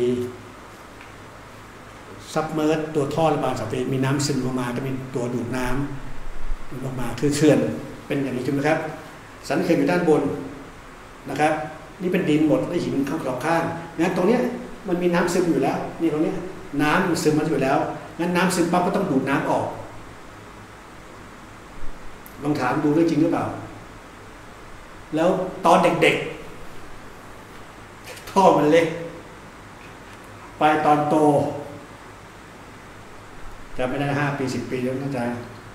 ซับเมอร์ตัวท่อระบายสับเปมีน้ำซึมลงมาก็มีตัวดูดน้ำลงมาคือเขื่อนเป็นอย่างนี้ถูกไหมครับสันเขื่อนอยู่ด้านบนนะครับนี่เป็นดินหมดและหินข้างสองข้างงั้นตรงเนี้ยมันมีน้ำซึมอยู่แล้วนี่ตรงเนี้ยน้ำมันซึมมาอยู่แล้วงั้นน้ำซึมปั๊บก็ต้องดูดน้ำออกลองถามดูเรื่องจริงหรือเปล่าแล้วตอนเด็กๆท่อมันเล็กไปตอนโตจะไม่ได้ห้าปีสิบปีแล้วน่าจะ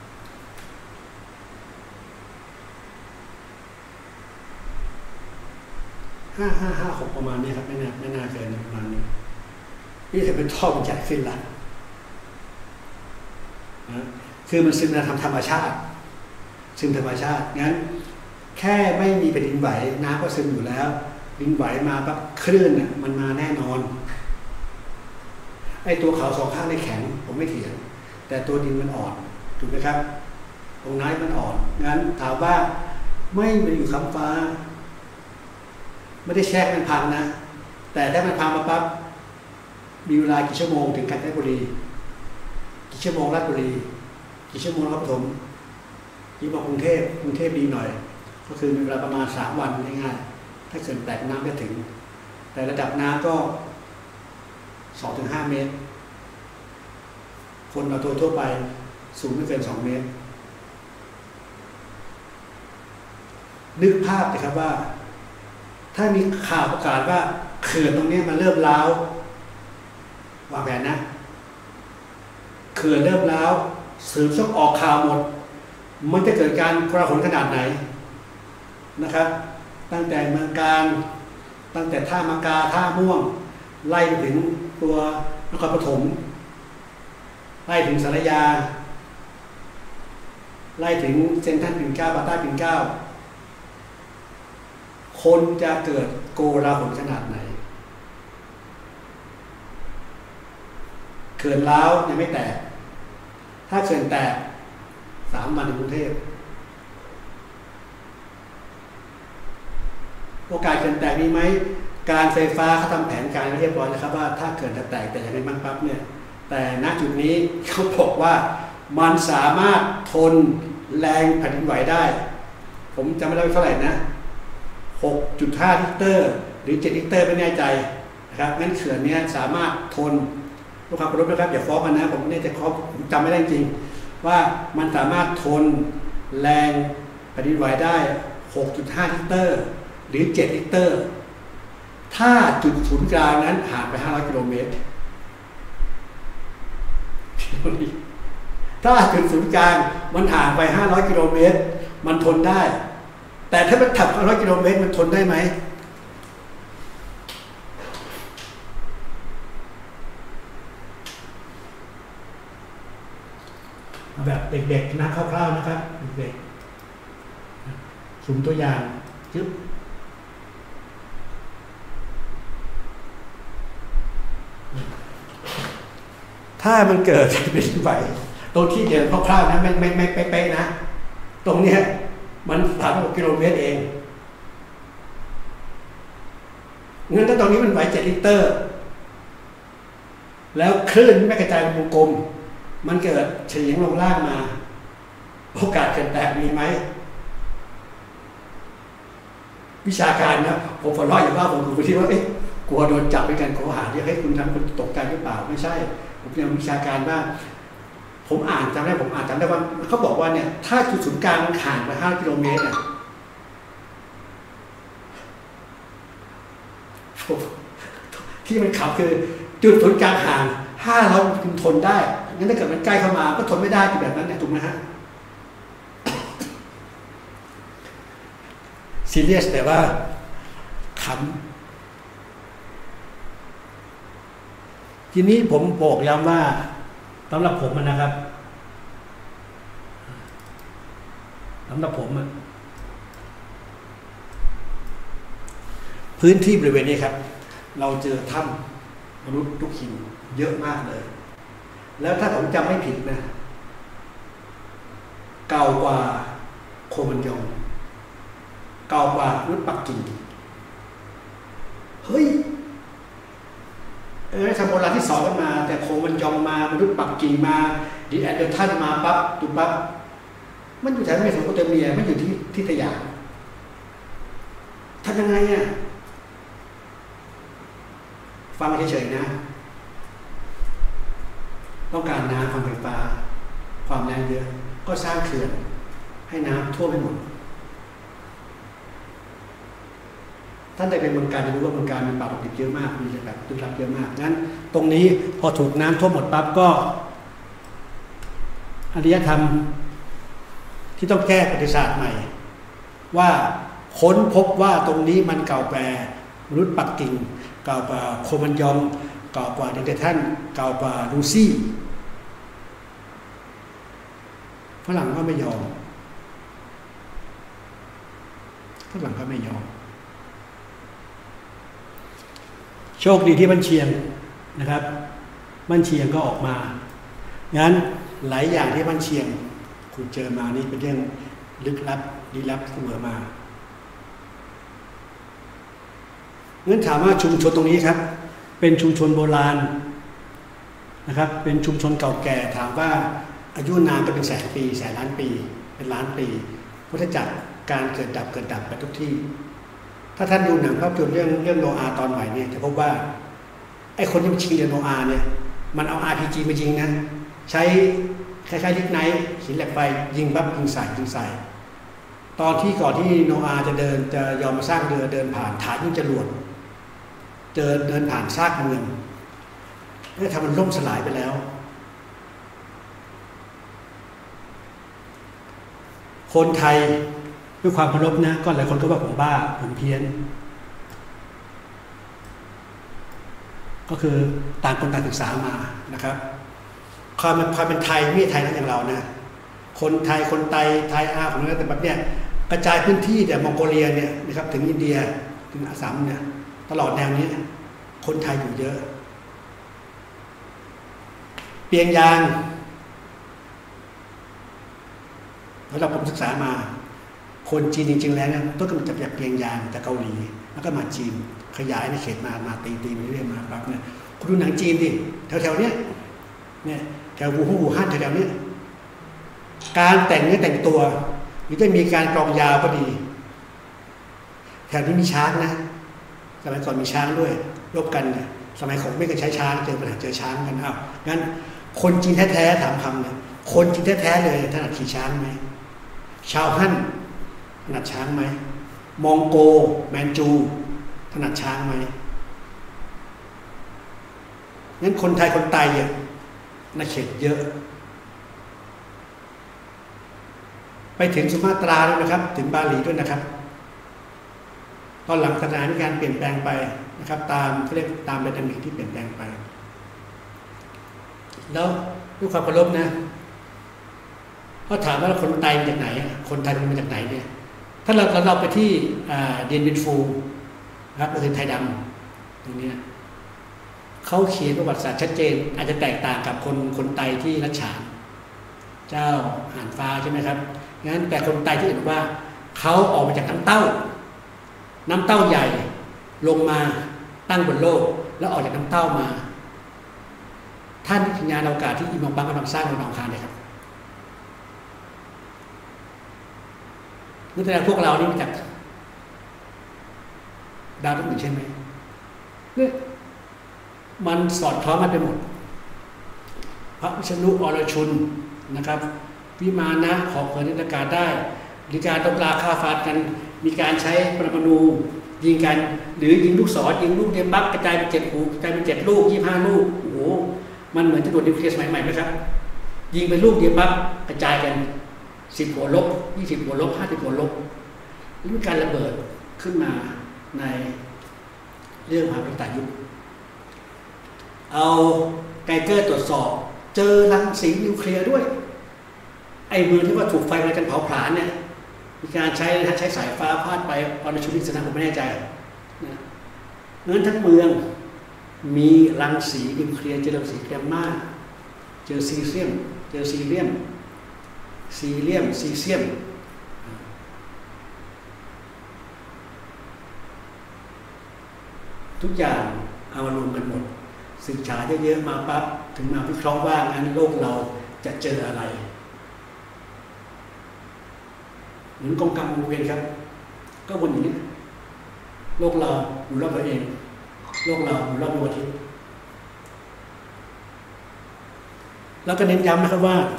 ห้าห้าห้าหกประมาณนี้ครับไม่น่าไม่น่าเกินประมาณนี้นี่จะเป็นท่อมันใหญ่ขึ้นละนะคือมันซึมมาทำธรรมชาติซึมธรรมชาติงั้นแค่ไม่มีแผ่นดินไหวน้ำก็ซึมอยู่แล้วดินไหวมาปั๊บคลื่นน่ะมันมาแน่นอนไอ้ตัวเขาสองข้างในแข็งผมไม่เถียงแต่ตัวดินมันอ่อนถูกไหมครับตรงนั้นมันอ่อนงั้นถามว่าไม่มันอยู่คำฟ้าไม่ได้แช่มันพังนะแต่ถ้ามันพังมาปั๊บมีเวลากี่ชั่วโมงถึงกาญจนบุรีกี่ชั่วโมงราชบุรีกี่ชั่วโมงนครปฐมยี่บอกกรุงเทพกรุงเทพดีหน่อยก็คือมีเวลาประมาณสามวันง่ายๆถ้าเกิดแตกน้ำจะถึงแต่ระดับน้ำก็สองถึงห้าเมตรคนเราตัวทั่วไปสูงไม่เกินสองเมตรนึกภาพเลยครับว่าถ้ามีข่าวประกาศว่าเขื่อนตรงนี้มันเริ่มร้าววางแผนนะเขื่อนเริ่มร้าวสื่อต้องออกข่าวหมดมันจะเกิดการกระหนขนาดไหนนะครับ ตั้งแต่เมืองการตั้งแต่ท่ามะกาท่าม่วงไล่ไปถึงตัวนครปฐมไล่ถึงสารยาไล่ถึงเซ็นทรัลปิ่นเกล้าปาต้าปิ่นเกล้าคนจะเกิดโกลาหลขนาดไหนเขื่อนล้าวยังไม่แตกถ้าเขื่อนแตกสามวันในกรุงเทพโอกาสเขื่อนแตกมีไหมการไฟฟ้าเขาทำแผนการเรียบร้อยแล้วครับว่าถ้าเขื่อนจะแตกแต่ยังไม่มั่นปั๊บเนี่ยแต่ณจุดนี้เขาบอกว่ามันสามารถทนแรงแผ่นดินไหวได้ผมจำไม่ได้เท่าไหร่นะ หกจุดห้า ลิกเตอร์หรือเจ็ดลิกเตอร์ไม่แน่ใจนะครับงั้นเขื่อนนี้สามารถทนลูกค้าประรบนะครับอย่าฟ้องกันนะผมไม่แน่ใจข้อผมจำไม่ได้จริงว่ามันสามารถทนแรงแผ่นดินไหวได้ หกจุดห้า ลิกเตอร์หรือเจ็ดลิกเตอร์ถ้าจุดศูนย์กลางนั้นห่างไปห้าร้อยกิโลเมตรถ้าจุดศูนย์กลางมันห่างไปห้าร้อยกิโลเมตรมันทนได้แต่ถ้ามันถัดห้าร้อยกิโลเมตรมันทนได้ไหมแบบเด็กๆนะคร่าวๆนะครับเด็กๆสุ่มตัวอย่างจึ๊บถ้ามันเกิดเป็นไหวตรงที่เดินคร่าวๆนะไม่ไม่ไม่เป๊ะๆนะตรงเนี้ยมันสามสิบหกกิโลเมตรเองงั้นถ้าตรงนี้มันไหวเจ็ดลิตรแล้วคลื่นไม่กระจายเป็นวงกลมมันเกิดเฉียงลงล่างมาโอกาสเกิดแตกมีไหมวิชาการนะผมฝันร้อยอย่างว่าผมดูไปที่ว่าเอ๊ะกลัวโดนจับไปกันข้อหาที่ให้คุณทำคุณตกใจหรือเปล่าไม่ใช่ผมเรียนวิชาการว่าผมอ่านจำได้ผมอ่านจำได้ว่าเขาบอกว่าเนี่ยถ้าจุดศูนย์กลางมันห่างไปห้ากิโลเมตรอ่ะที่มันขับคือจุดศูนย์กลางห่างห้าร้อยคุณทนได้งั้นถ้าเกิดมันใกล้เข้ามาก็ทนไม่ได้ที่แบบนั้นเนี่ยถูกไหมฮะซีเรียสแต่ว่าขำทีนี้ผมบอกย้ำว่าสำหรับผมนะครับสำหรับผมพื้นที่บริเวณนี้ครับเราเจอถ้ำมนุษย์ทุกหินเยอะมากเลยแล้วถ้าผมจำไม่ผิดนะเก่ากว่าโคมันยองเก่ากว่ามนุษย์ปักกิ่งเฮ้ยเออทำโบราณที่สอนกันมาแต่โคมันยองมามนุษย์ปักกิ่งมาดีแอนเดอร์ทันมาปั๊บตุปั๊บมันอยู่แถวเมโสโปเตเมียมันอยู่ที่ที่สยามทำยังไงอ่ะฟังเฉยๆนะต้องการน้ำความไฟฟ้าความแรงเยอะก็สร้างเขื่อนให้น้ำท่วมไปหมดท่านได้เป็นเมืองการจะรู้ว่าเมืองการมีป่าปกติเยอะมากมีแบบตึกลับเยอะมากงั้นตรงนี้พอถูกน้ำท่วมหมดปั๊บก็อารยธรรมที่ต้องแก้ประวัติศาสตร์ใหม่ว่าค้นพบว่าตรงนี้มันเก่าแก่มนุษย์ปักกิ่งเก่ากว่าโคมันยองเก่ากว่าเดนเดทันเก่ากว่ารูซี่ฝรั่งก็ไม่ยอมฝรั่งก็ไม่ยอมโชคดีที่บ้านเชียงนะครับบ้านเชียงก็ออกมางั้นหลายอย่างที่บ้านเชียงคุณเจอมานี่เป็นเรื่องลึกลับลี้ลับเสมอมางั้นถามว่าชุมชนตรงนี้ครับเป็นชุมชนโบราณนะครับเป็นชุมชนเก่าแก่ถามว่าอายุนานก็เป็นแสนปีแสนล้านปีเป็นล้านปีพุทธจักรการเกิดดับเกิดดับไปทุกที่ถ้าท่านดูหนังภาพยนตร์เรื่องเรื่องโนอาห์ตอนใหม่เนี่ยจะพบว่าไอ้คนที่มันชิงเรียนโนอาห์เนี่ยมันเอา อาร์ พี จี มายิงนะใช้คล้ายๆลิกไนท์หินเหล็กไฟยิงปั๊บยิงใส่ยิงใส่ตอนที่ก่อนที่โนอาห์จะเดินจะยอมมาสร้างเรือเดินผ่านฐานยิงจรวดเดินเดินผ่านซากเมืองแล้วทำมันล่มสลายไปแล้วคนไทยด้วยความเคารพนะก็หลายคนก็ว่าผมบ้าผมเพี้ยนก็คือต่างคนต่างศึกษามานะครับความเป็นความเป็นไทยไม่ใช่ไทยนั่นอย่างเรานะคนไทยคนไตไทยอาของเราแต่แบบเนี้ยกระจายพื้นที่แต่มองโกเลียเนี่ยนะครับถึงอินเดียถึงอาสัมเนี่ยตลอดแนวนี้คนไทยอยู่เยอะเปียงยางแล้วเราผมศึกษามาคนจีนจริงๆแล้วเนี่ยต้นกำเนิดจากเปียงยางจากเกาหลีแล้วก็มาจีนขยายในเขตมามาตีตีไปเรื่อยมาปั๊บเนี่ยคุณดูหนังจีนดิแถวๆเนี้ยเนี่ยแถววูฮูวูฮั่นแถวๆเนี้ยการแต่งเนื้อแต่งตัวหรือจะมีการกลองยาวก็ดีแถวนี้มีช้างนะสมัยก่อนมีช้างด้วยรบกันเนี่ยสมัยของไม่เคยใช้ช้างเจอปัญหาเจอช้างกันอ้าวงั้นคนจีนแท้ๆถามคำเนี่ยคนจีนแท้ๆเลยถนัดขี่ช้างไหมชาวฮั่นถนัดช้างไหมมองโกแมนจูถนัดช้างไหมงั้นคนไทยคนไตอ่ะในเขตเยอะไปถึงสุมาตราแล้วนะครับถึงบาหลีด้วยนะครับตอนหลังสถานการณ์เปลี่ยนแปลงไปนะครับตามเขาเรียกตามไดนามิกที่เปลี่ยนแปลงไปแล้วด้วยความเคารพนะเขาถามว่าคนไตมาจากไหนคนไทยมาจากไหนเนี่ยถ้าเราเราไปที่เดียนบินฟูนะครับประเทศไทยดำตรงนี้เขาเขียนประวัติศาสตร์ชัดเจนอาจจะแตกต่างกับคนคนไตที่รัชฉานเจ้าหานฟ้าใช่ไหมครับงั้นแต่คนไตที่เห็นว่าเขาออกมาจากน้ำเต้าน้ำเต้าใหญ่ลงมาตั้งบนโลกแล้วออกจากน้ำเต้ามาท่านยานอวกาศที่อิมามบังกำลังสร้างบนดาวอังคารเลยครับนี่แสดงพวกเรานี่มาจากดาวดวงอื่นใช่ไหมเนี่ยมันสอดคล้องกันไปหมดพระวิษณุอรชุนนะครับวิมานะของเกิดในอากาศได้มีการตบราฆ่าฟันกันมีการใช้ปรมาณูยิงกันหรือยิงลูกศรยิงลูกเดียวปั๊บกระจายเป็นเจ็ดหูกระจายเป็นเจ็ดลูกยี่ห้าลูกโอ้โหมันเหมือนจรวดนิวเคลียร์สมัยใหม่ไหมครับยิงเป็นลูกเดียวปั๊บกระจายกันสิบหัวลบยี่สิบหัวลบห้าสิบหัวลบนี่เป็นการระเบิดขึ้นมาในเรื่องมหาปริตายุทธเอาไกเกอร์ตรวจสอบเจอรังสีนิวเคลียร์ด้วยไอ้เมืองที่ว่าถูกไฟอะไรกันเผาผลาญเนี่ยมีการใช้นะใช้สายฟ้าพาดไปออนชุนิสนะผมไม่แน่ใจนะเงินทั้งเมืองมีรังสีนิวเคลียร์เจอรังสีแกมมาเจอซีเซียมเจอซีเรียมซีเรียมซีเซียมทุกอย่างเอามารวมกันหมดศึกษาเยอะๆมาปั๊บถึงมาวิเคราะห์ว่างั้นโลกเราจะเจออะไรเหมือนกองกำวงเวียนครับก็วนอย่างนี้โลกเราอยู่รอบตัวเองโลกเราอยู่รอบดวงอาทิตย์แล้วก็เน้นย้ำนะครับว่า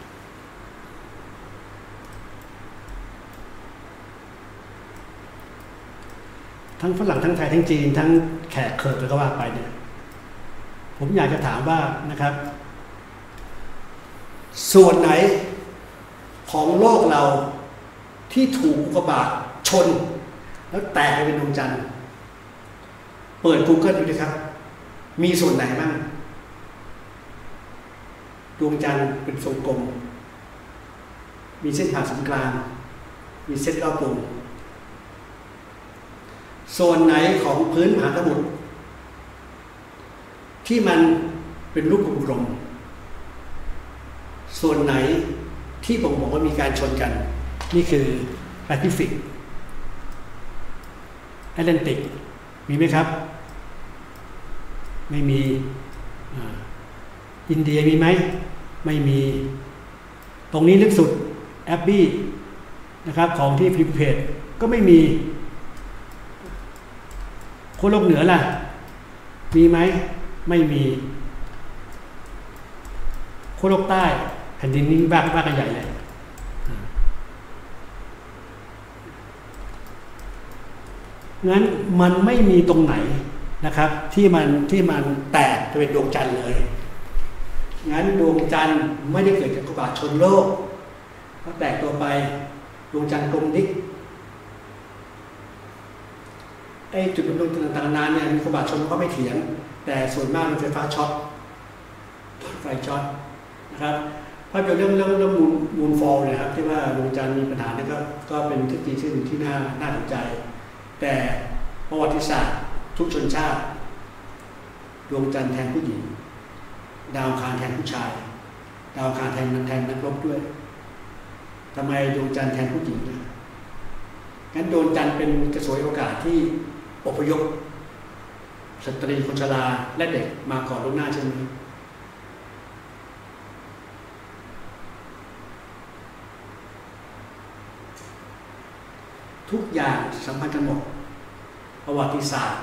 ทั้งฝรั่งทั้งไทยทั้งจีนทั้งแขกเคิร์ดแล้วก็ว่าไปเนี่ยผมอยากจะถามว่านะครับส่วนไหนของโลกเราที่ถูกอุกกาบาตชนแล้วแตกไปเป็นดวงจันทร์เปิด Google ดูดิครับมีส่วนไหนบ้างดวงจันทร์เป็นทรงกลมมีเส้นผ่าศูนย์กลางมีเส้นรอบวงส่วนไหนของพื้นมหาสมุทรที่มันเป็นรูปกลมๆส่วนไหนที่บ่งบอกว่ามีการชนกันนี่คือแปซิฟิกแอตแลนติกมีไหมครับไม่มีอินเดียมีไหมไม่มีตรงนี้ลึกสุดแอบบี้นะครับของที่ฟิลิปปินส์ก็ไม่มีขั้วโลกเหนือล่ะมีไหมไม่มีขั้วโลกใต้แผ่นดินนี้บ้างบ้างกันใหญ่เลยงั้นมันไม่มีตรงไหนนะครับที่มันที่มันแตกจะเป็นดวงจันทร์เลยงั้นดวงจันทร์ไม่ได้เกิดจากอุกกาบาตชนโลกถ้าแตกตัวไปดวงจันทร์กลมดิ๊กไอ้จุดดำรงต่างๆนาเนี่ยมีครูบาชนก็ไม่เถียงแต่ส่วนมากมันไฟฟ้าช็อตไฟช็อตนะครับภาพยนตร์เรื่องเรื่องเรื่องมูนมูนฟอลเนี่ยครับที่ว่าดวงจันทร์มีปัญหาเนี่ยก็ก็เป็นทฤษฎีที่ที่น่าน่าสนใจแต่ประวัติศาสตร์ทุกชนชาติดวงจันทร์แทนผู้หญิงดาวอังคารแทนผู้ชายดาวอังคารแทนแทนนักรบด้วยทำไมดวงจันทร์แทนผู้หญิงนะงั้นดวงจันทร์เป็นกระสวยโอกาสที่อพยพสตรีคนชราและเด็กมาก่อนล่วงหน้าใช่ไหมทุกอย่างสัมพันธ์กันหมดประวัติศาสตร์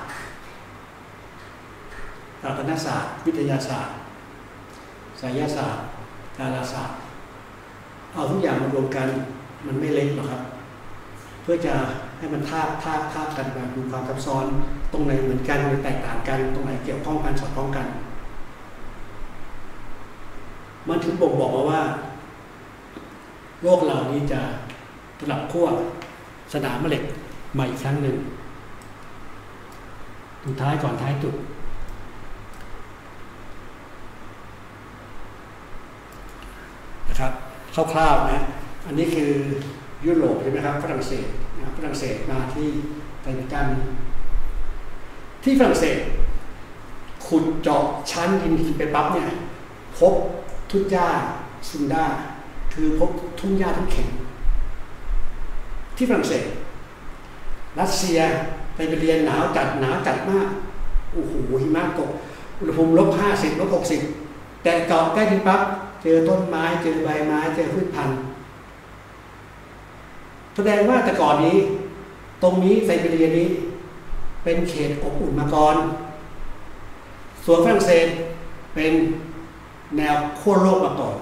ศาสนศาสตร์วิทยาศาสตร์ไสยศาสตร์ดาราศาสตร์เอาทุกอย่างมารวมกันมันไม่เล็กหรอกครับเพื่อจะให้มันทาบทาบทาบกันแบบดูความซับซ้อนตรงไหนเหมือนกันหรือแตกต่างกันตรงไหนเกี่ยวข้องกันสอดคล้องกันมันถึงบ่งบอกมาว่าโลกเรานี้จะสลับขั้วสนามแม่เหล็กใหม่อีกครั้งหนึ่งสุดท้ายก่อนท้ายจุดนะครับคร่าวๆนะอันนี้คือยุโรปใช่ไหมครับฝรั่งเศสนะฝรั่งเศสมาที่ไทยกันที่ฝรั่งเศสขุดเจาะชั้นดินไปปั๊บเนี่ยพบทุ่งหญ้าซุนดาคือพบทุ่งหญ้าทั้งแข็งที่ฝรั่งเศสรัสเซียไปไปเรียนหนาวจัดหนาวจัดมากโอ้โหหิมะตกอุณหภูมิลบห้าสิบลบหกสิบแต่เจาะใกล้ดินปั๊บเจอต้นไม้เจอใบไม้เจอพืชพันธุ์แสดงว่าแต่ก่อนนี้ตรงนี้ไซบีเรียนี้เป็นเขตอบอุ่นมาก่อนส่วนฝรั่งเศสเป็นแนวขั้วโลกมาก่อน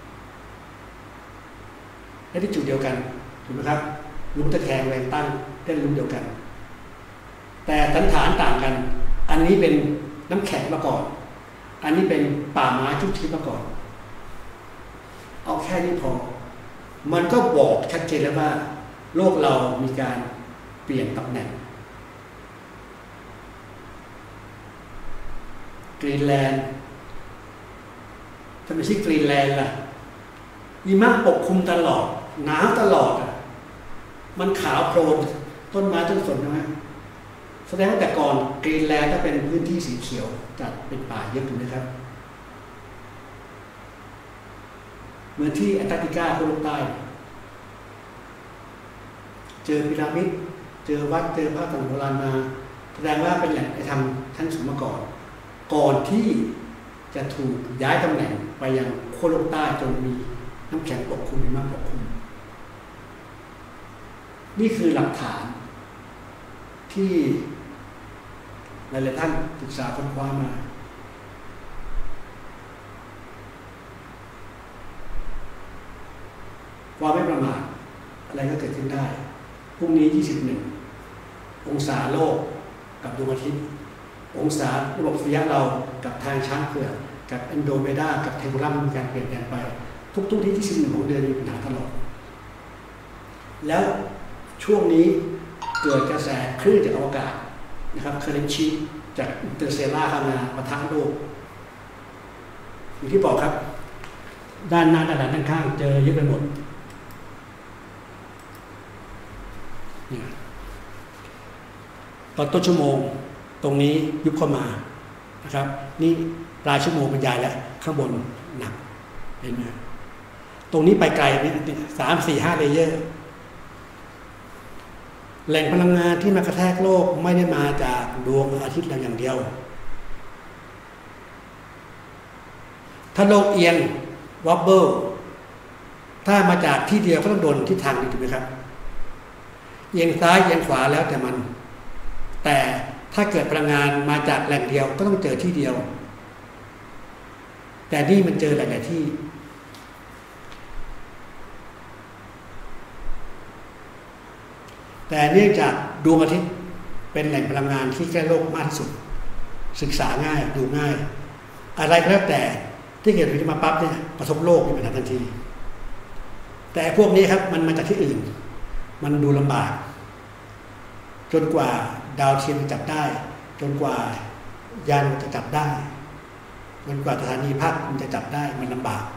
และที่จุดเดียวกันถูกไหมครับลุมตะแคงแรงตั้งได้ลุมเดียวกันแต่ฐานฐานต่างกันอันนี้เป็นน้ำแข็งมาก่อนอันนี้เป็นป่าไม้ชุกชิดมาก่อนเอาแค่นี้พอมันก็บอกชัดเจนแล้วว่าโลกเรามีการเปลี่ยนตำแหน่งกรีนแลนด์ทำไมชื่อกรีนแลนด์ล่ะหิมะปกคลุมตลอดหนาวตลอดอ่ะมันขาวโพลนต้นไม้ต้นสนใช่ไหมแสดงว่าแต่ก่อนกรีนแลนด์ก็เป็นพื้นที่สีเขียวจัดเป็นป่าเยอะถูกไหมครับเหมือนที่แอนตาร์กติกาขั้วโลกใต้เจอพีระมิดเจอวัดเจอพระต่างโบราณมาแสดงว่าเป็นแหล่งไอธรรมชั้นสูงมาก่อนก่อนที่จะถูกย้ายตำแหน่งไปยังขั้วโลกใต้จนมีน้ำแข็งปกคลุมหิมะปกคลุมนี่คือหลักฐานที่หลายๆท่านศึกษาค้นคว้ามาความไม่ประมาทอะไรก็เกิดขึ้นได้พรุ่งนี้ยี่สิบเอ็ดองศาโลกกับดวงอาทิตย์องศาระบบสุริยะเรากับทางช้างเผือกกับแอนโดเมดากับเทมโพรัมมีการเปลี่ยนแปลงไปทุกๆที่ที่สิบเอ็ดของเดือนมีปัญหาตลอดแล้วช่วงนี้เกิดกระแสคลื่นจากอวกาศนะครับเคอร์เรนชีจากอินเตอร์เซลล่าเข้ามาปะทะโลกอย่างที่บอกครับด้านหน้าด้านหลังด้านข้างเจอเยอะไปหมดตอนต้นชั่วโมงตรงนี้ยุบเข้ามานะครับนี่ปลายชั่วโมงบรรยายแล้วข้างบนหนักเห็นไหมตรงนี้ไปไกลนี่สามสี่ห้าเลเยอร์แหล่งพลังงานที่มากระแทกโลกไม่ได้มาจากดวงอาทิตย์เราอย่างเดียวถ้าโลกเอียงวับเบิลถ้ามาจากที่เดียวก็ต้องโดนทิศทางนี้ถูกไหมครับเอียงซ้ายเอียงขวาแล้วแต่มันแต่ถ้าเกิดพลังงานมาจากแหล่งเดียวก็ต้องเจอที่เดียวแต่นี่มันเจอหลายๆที่แต่เนื่องจากดวงอาทิตย์เป็นแหล่งพลังงานที่ใกล้โลกมากที่สุดศึกษาง่ายดูง่ายอะไรก็แล้วแต่ที่เกิดขึ้นมาปั๊บเนี่ยกระทบโลกมีปัญหาทันทีแต่พวกนี้ครับมันมาจากที่อื่นมันดูลำบากจนกว่าดาวเทียมจะจับได้จนกว่ายานจะจับได้จนกว่าสถานีภาคมันจะจับได้มันลำบาก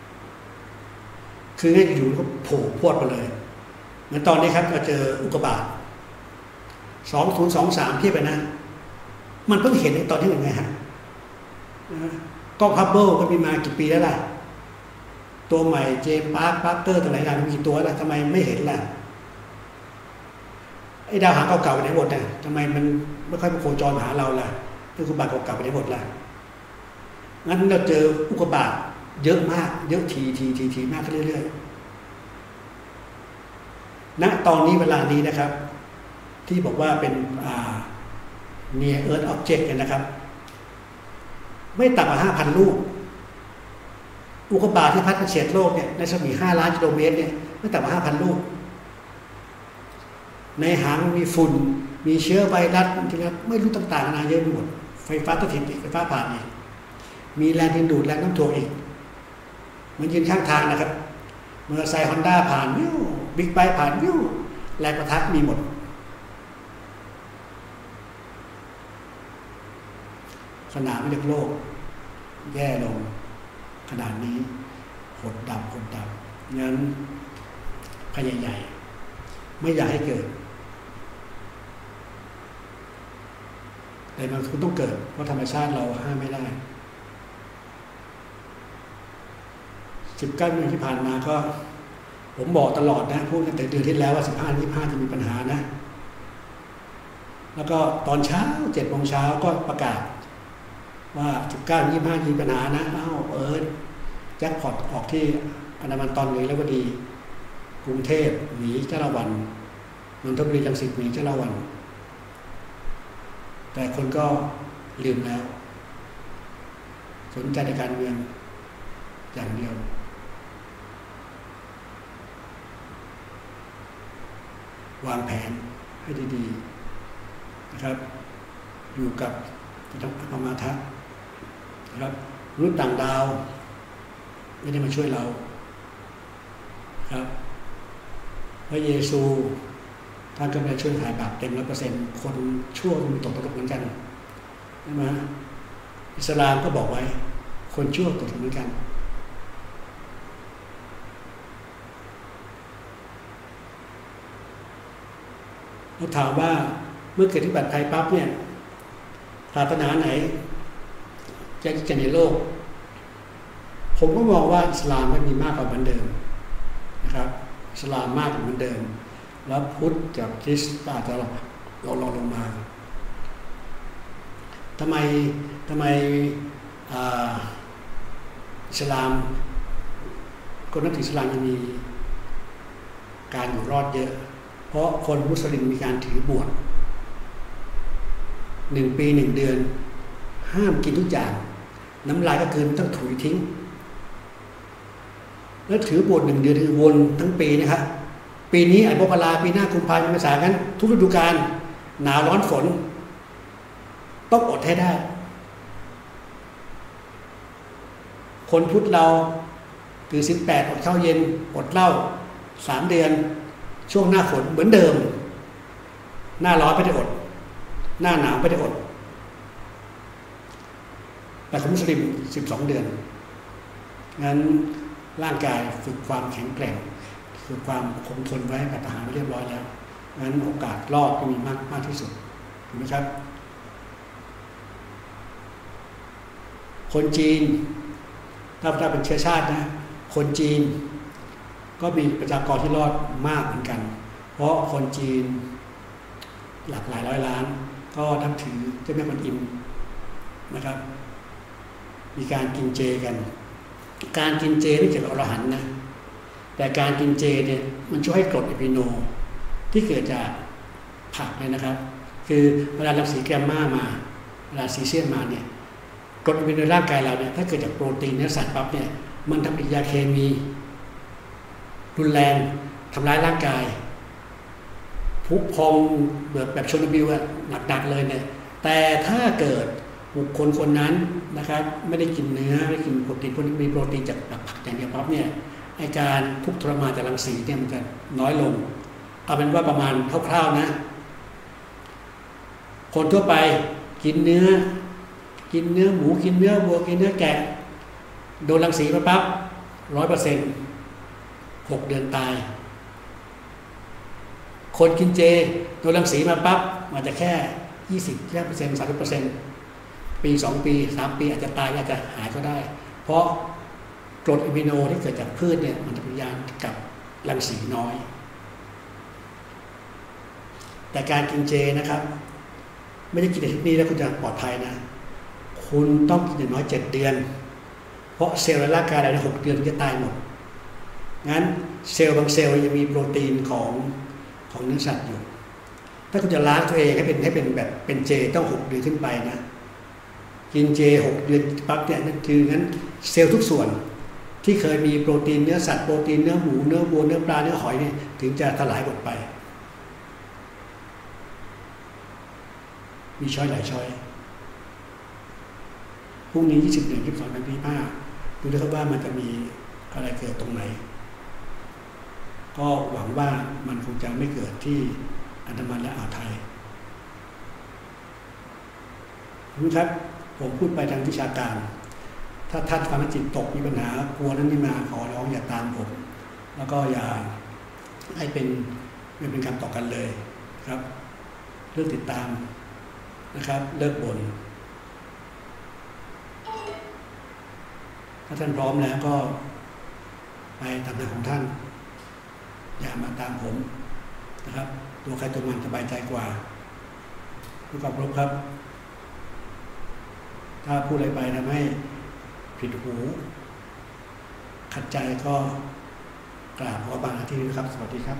คือง่ายอยู่ก็โผล่พรวดไปเลยเหมือนตอนนี้ครับเราเจออุกกาบาตสองศูนย์สองสามเทียบไปนะมันเพิ่งเห็นในตอนที่ยังไงฮะกล้องฮับเบิลก็มีมากี่ปีแล้วล่ะตัวใหม่เจมส์ปาร์คปาร์เกอร์ตัวไหนกันมีกี่ตัวแล้วทำไมไม่เห็นล่ะไอ้ดาวหางเก่าๆไปไหนหมดน่ะทำไมมันไม่ค่อยมาโคจรหาเราล่ะอุกกาบาตเก่าๆไปไหนหมดล่ะงั้นเราเจออุกกาบาตเยอะมากเยอะทีทีทีทีมากขึ้นเรื่อยๆณตอนนี้เวลานี้นะครับที่บอกว่าเป็นอ่า near earth object เนี่ยนะครับไม่ต่ำกว่า ห้าพัน ลูกอุกกาบาตที่พัดมาเฉียดโลกเนี่ยในรัศมีห้าล้านกิโลเมตรเนี่ยไม่ต่ำกว่า ห้าพัน ลูกในหางมีฝุ่นมีเชื้อไวรัสจริงๆไม่รู้ต่างๆนานาเยอะไปหมดไฟฟ้าสถิตอีกไฟฟ้าผ่านอีกมีแรงดึงดูดแรงน้ำถ่วงอีกมันยืนข้างทางนะครับมอเตอร์ไซค์ฮอนด้าผ่านวิวบิ๊กไบค์ผ่านวิวแรงประทะมีหมดสนามไม่เลือกโลกแย่ลงขนาดนี้หดดับหดดับงั้นพยายามไม่อยากให้เกิดแต่มันคือต้องเกิดเพราะธรรมชาติเราห้ามไม่ได้สิบเก้าเดือนที่ผ่านมาก็ผมบอกตลอดนะพูดตั้งแต่เดือนที่แล้วว่าสิบห้า ยี่สิบห้าจะมีปัญหานะแล้วก็ตอนเช้าเจ็ดโมงเช้าก็ประกาศว่าสิบเก้า ยี่สิบห้ามีปัญหานะอ้าวเอิร์ธแจ็คพอตออกที่อันดามันตอนเหนือแล้วก็ดีกรุงเทพหนีเจ้าละวันนนทบุรีรังสิตหนีเจ้าละวันแต่คนก็ลืมแล้วสนใจในการเมืองอย่างเดียววางแผนให้ดีๆนะครับอยู่กับพระธรรมทะนะครับมนุษย์ต่างดาวไม่ได้มาช่วยเราครับพระเยซูท่านก็ไม่ได้ช่วยหายบาปเต็มร้อยเปอร์เซ็นต์คนชั่วมีตกตกเหมือนกันใช่ไหมอิสลามก็บอกไว้คนชั่วตกเหมือนกันเราถามว่าเมื่อเกิดที่บัตรภัยปั๊บเนี่ยศาสนาไหนจะจะในโลกผมก็มองว่าอิสลามมันมีมากกว่าเหมือนเดิมนะครับอิสลามมากกว่าเหมือนเดิมแล้วพุทธกับคริสต์อาจจะลดลงลงมาทำไมทำไมอิสลามคนนับถืออิสลามยังมีการอยู่รอดเยอะเพราะคนมุสลิมมีการถือบวชหนึ่งปีหนึ่งเดือนห้ามกินทุกอย่างน้ำลายก็คือต้องถุยทิ้งแล้วถือบวชหนึ่งเดือนคือวนทั้งปีนะครับปีนี้อันมกราปีหน้ากุมภาพันธ์เมษายนกันทุกฤดูกาลหนาวร้อนฝนต้องอดให้ได้คนพุทธเราถือศีลแปดอดข้าวเย็นอดเหล้าสามเดือนช่วงหน้าฝนเหมือนเดิมหน้าร้อนไม่ได้อดหน้าหนาวไม่ได้อดแต่ของมุสลิมสิบสองเดือนงั้นร่างกายฝึกความแข็งแกร่งฝึกความคงทนไว้กับทหารเรียบร้อยแล้วงั้นโอกาสรอดก็มีมากมากที่สุดถูกไหมครับคนจีนถ้าถ้าเป็นเชื้อชาตินะคนจีนก็มีประชากรที่รอดมากเหมือนกันเพราะคนจีนหลากหลายร้อยล้านก็นับถือเจ้าแม่กวนอิมนะครับมีการกินเจกันการกินเจไม่เกี่ยวกับอรหันต์นะแต่การกินเจเนี่ยมันช่วยให้กรดอะมิโนที่เกิดจากผักเลยนะครับคือเวลารังสีแกมมามาเวลาซีเซียมมาเนี่ยกรดอะมิโนในร่างกายเราเนี่ยถ้าเกิดจากโปรตีนเนื้อสัตว์ปั๊บเนี่ยมันทำปฏิกิริยาเคมีรุนแรงทำร้ายร่างกายพุพองแบบแบบชนบิวอะหนักๆเลยเนี่ยแต่ถ้าเกิดบุคคลคนนั้นนะครับไม่ได้กินเนื้อไม่ได้กินโปรตีนมีโปรตีนจากผักอย่างเดียวปั๊บเนี่ยไอการทุกข์ทรมานจากรังสีเนี่ยมันจะน้อยลงเอาเป็นว่าประมาณคร่าวๆนะคนทั่วไปกินเนื้อกินเนื้อหมูกินเนื้อวัวกินเนื้อแกะโดนรังสีมาปั๊บร้อยเปอร์เซ็นต์หกเดือนตายคนกินเจโดนรังสีมาปั๊บมันจะแค่ยี่สิบแค่เปอร์เซ็นต์สามสิบเปอร์เซ็นต์ปีสองปีสามปีอาจจะตายอาจจะหายก็ได้เพราะกรดอะมิโนที่เกิดจากพืชเนี่ยมันจะปฏิกิริยากับรังสีน้อยแต่การกินเจนะครับไม่ได้กินอาทิตย์นี้แล้วคุณจะปลอดภัยนะคุณต้องกินอย่างน้อยเจ็ดเดือนเพราะเซลล์ในร่างกายเราในหกเดือนจะตายหมดงั้นเซลล์บางเซลล์ยังมีโปรตีนของของเนื้อสัตว์อยู่ถ้าคุณจะล้างตัวเองให้เป็นให้เป็นแบบเป็นเจต้องหกเดือนขึ้นไปนะกินเจหกเดือนปั๊บเนี่ยนั่นคืองั้นเซลล์ทุกส่วนที่เคยมีโปรตีนเนื้อสัตว์โปรตีนเนื้อหมูเนื้อวัวเนื้อปลาเนื้อหอยเนี่ยถึงจะสลายหมดไปมีช้อยหลายช้อยพรุ่งนี้ยี่สิบเดือนยี่สิบสองเดือนยี่สิบห้าดูด้วยครับว่ามันจะมีอะไรเกิดตรงไหนก็หวังว่ามันคงจะไม่เกิดที่อันดามันและอ่าวไทยนะครับผมพูดไปทางวิชาการถ้าท่านฟังจิตตกมีปัญหากลัวนั้นนี่มาขอร้องอย่าตามผมแล้วก็อย่าให้เป็นไม่เป็นคำต่อกันเลยครับเรื่องติดตามนะครับเลิกบ่นถ้าท่านพร้อมแล้วก็ไปทำงานของท่านอย่ามาตามผมนะครับตัวใครตัวมันสบายใจกว่าผู้กำกับครับถ้าพูดอะไรไปทำให้ผิดหูขัดใจก็กราบขอบางที่นี้นะครับสวัสดีครับ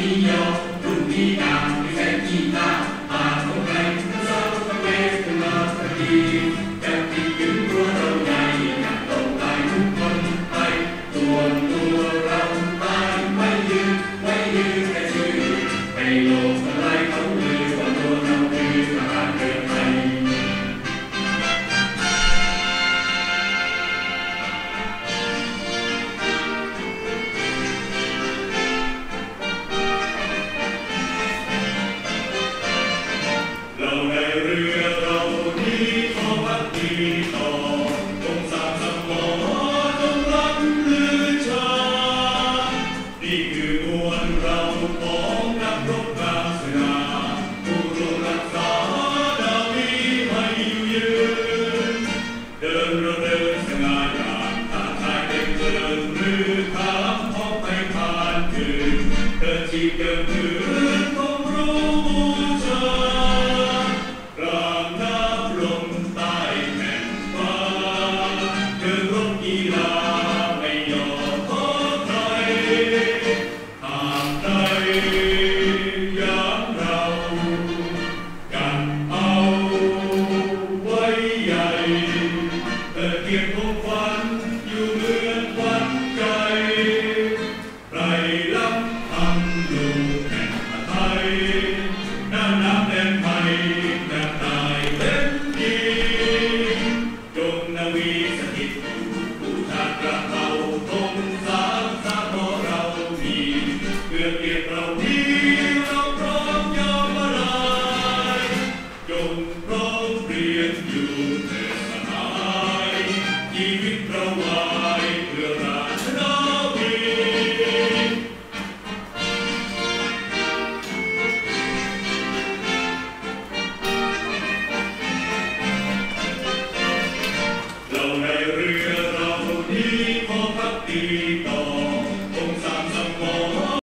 เพื่อเกียรติเรา